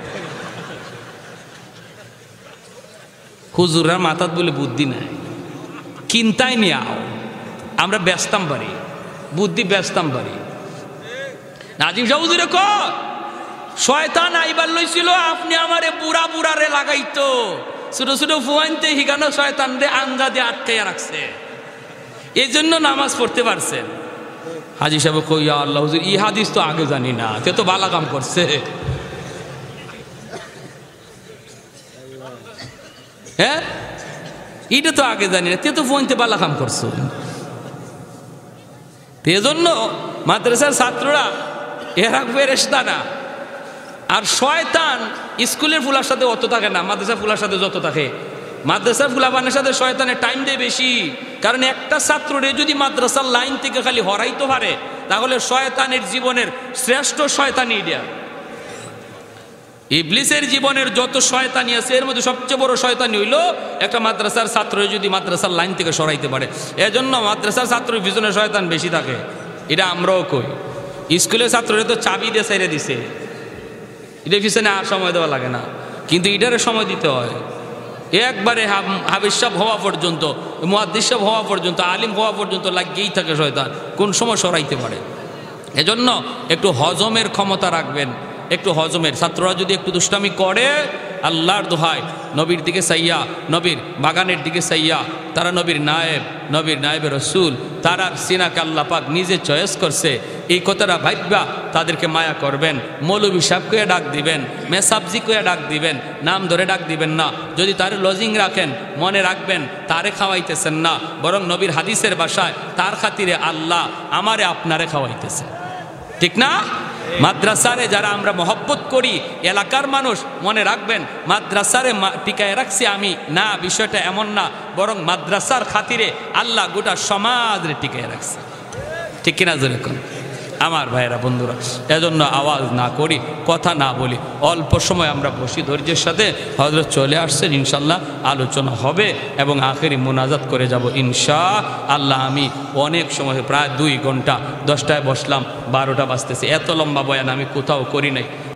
হুজুররা মাথাত বলে বুদ্ধি নাই, কিনতাই নি আও, আমরা ব্যস্তাম পারি, বুদ্ধি ব্যস্তাম পারি। নাজিম সাহেব হুজুরে কয় শয়তান আইবার লইছিল, আপনি আমারে বুড়া বুড়ারে লাগাইতো, ছোট ছোট ফুয়াইনতে হিগানো শয়তান রে আঞ্জা দিয়ে আটকাইয়া রাখছে, এই জন্য নামাজ পড়তে পারছেন। হাজি সাহেব কই, আল্লাহ হুজুর ই হাদিস তো আগে জানি না, তে তো বালা কাম করছে। হ্যাঁ, এটা তো আগে জানি না, তে তো ফুয়াইনতে বালা কাম করছো। এজন্য মাদ্রাসার ছাত্ররা এরা ফেরেশতা না। আর শয়তান স্কুলের ফুলার সাথে অত থাকে না, মাদ্রাসা ফুলার সাথে যত থাকে। মাদ্রাসার ফুলাবানের সাথে শয়তানের টাইম দেয় বেশি, কারণ একটা ছাত্ররে যদি মাদ্রাসার লাইন থেকে খালি হরাইতে পারে, তাহলে শয়তানের জীবনের শ্রেষ্ঠ শয়তানি এটা। ইবলিসের জীবনের যত শয়তানি আছে এর মধ্যে সবচেয়ে বড় শয়তানি হইল একটা মাদ্রাসার ছাত্র যদি মাদ্রাসার লাইন থেকে সরাইতে পারে। এজন্য মাদ্রাসার ছাত্রের পিছনে শয়তান বেশি থাকে, এটা আমরাও কই। স্কুলের ছাত্ররা তো চাবি দিয়ে ছেড়ে দিছে, এটার পিছনে আর সময় দেওয়া লাগে না, কিন্তু এটারে সময় দিতে হয়। একবারে হাফেজ সাহেব হওয়া পর্যন্ত, মুহাদ্দিস সাহেব হওয়া পর্যন্ত, আলিম হওয়া পর্যন্ত লাগেই থাকে শয়তান, কোন সময় সরাইতে পারে। এজন্য একটু হজমের ক্ষমতা রাখবেন, একটু হজমের। ছাত্ররা যদি একটু দুষ্টামি করে, আল্লাহর দোহাই নবীর দিকে চাইয়া, নবীর বাগানের দিকে চাইয়া, তারা নবীর নায়েবের রসুল, তারা সিনাকে আল্লাহ পাক নিজে চয়েস করছে, এই কথাটা ভাইবা তাদেরকে মায়া করবেন। মৌলবী সাহেবকে ডাক দিবেন, মেসাবজিকে ডাক দিবেন, নাম ধরে ডাক দিবেন না। যদি তার লজিং রাখেন, মনে রাখবেন তারে খাওয়াইতেছেন না, বরং নবীর হাদিসের ভাষায় তার খাতিরে আল্লাহ আমারে আপনারে খাওয়াইতেছে, ঠিক না? মাদ্রাসারে যারা আমরা মহব্বত করি, এলাকার মানুষ মনে রাখবেন মাদ্রাসারে টিকায় রাখছি আমি না, বিষয়টা এমন না, বরং মাদ্রাসার খাতিরে আল্লাহ গোটা সমাজরে টিকায় রাখছে, ঠিক কিনা? যেরকম আমার ভাইয়েরা বন্ধুরা, এজন্য আওয়াজ না করি, কথা না বলি, অল্প সময় আমরা বসি ধৈর্যের সাথে। হযরত চলে আসছেন, ইনশাল্লাহ আলোচনা হবে এবং আখেরি মোনাজাত করে যাব ইনশাআল্লাহ। আমি অনেক সময় প্রায় 2 ঘন্টা, 10টায় বসলাম 12টা বাজতেছে, এত লম্বা বয়ান আমি কোথাও করি নাই।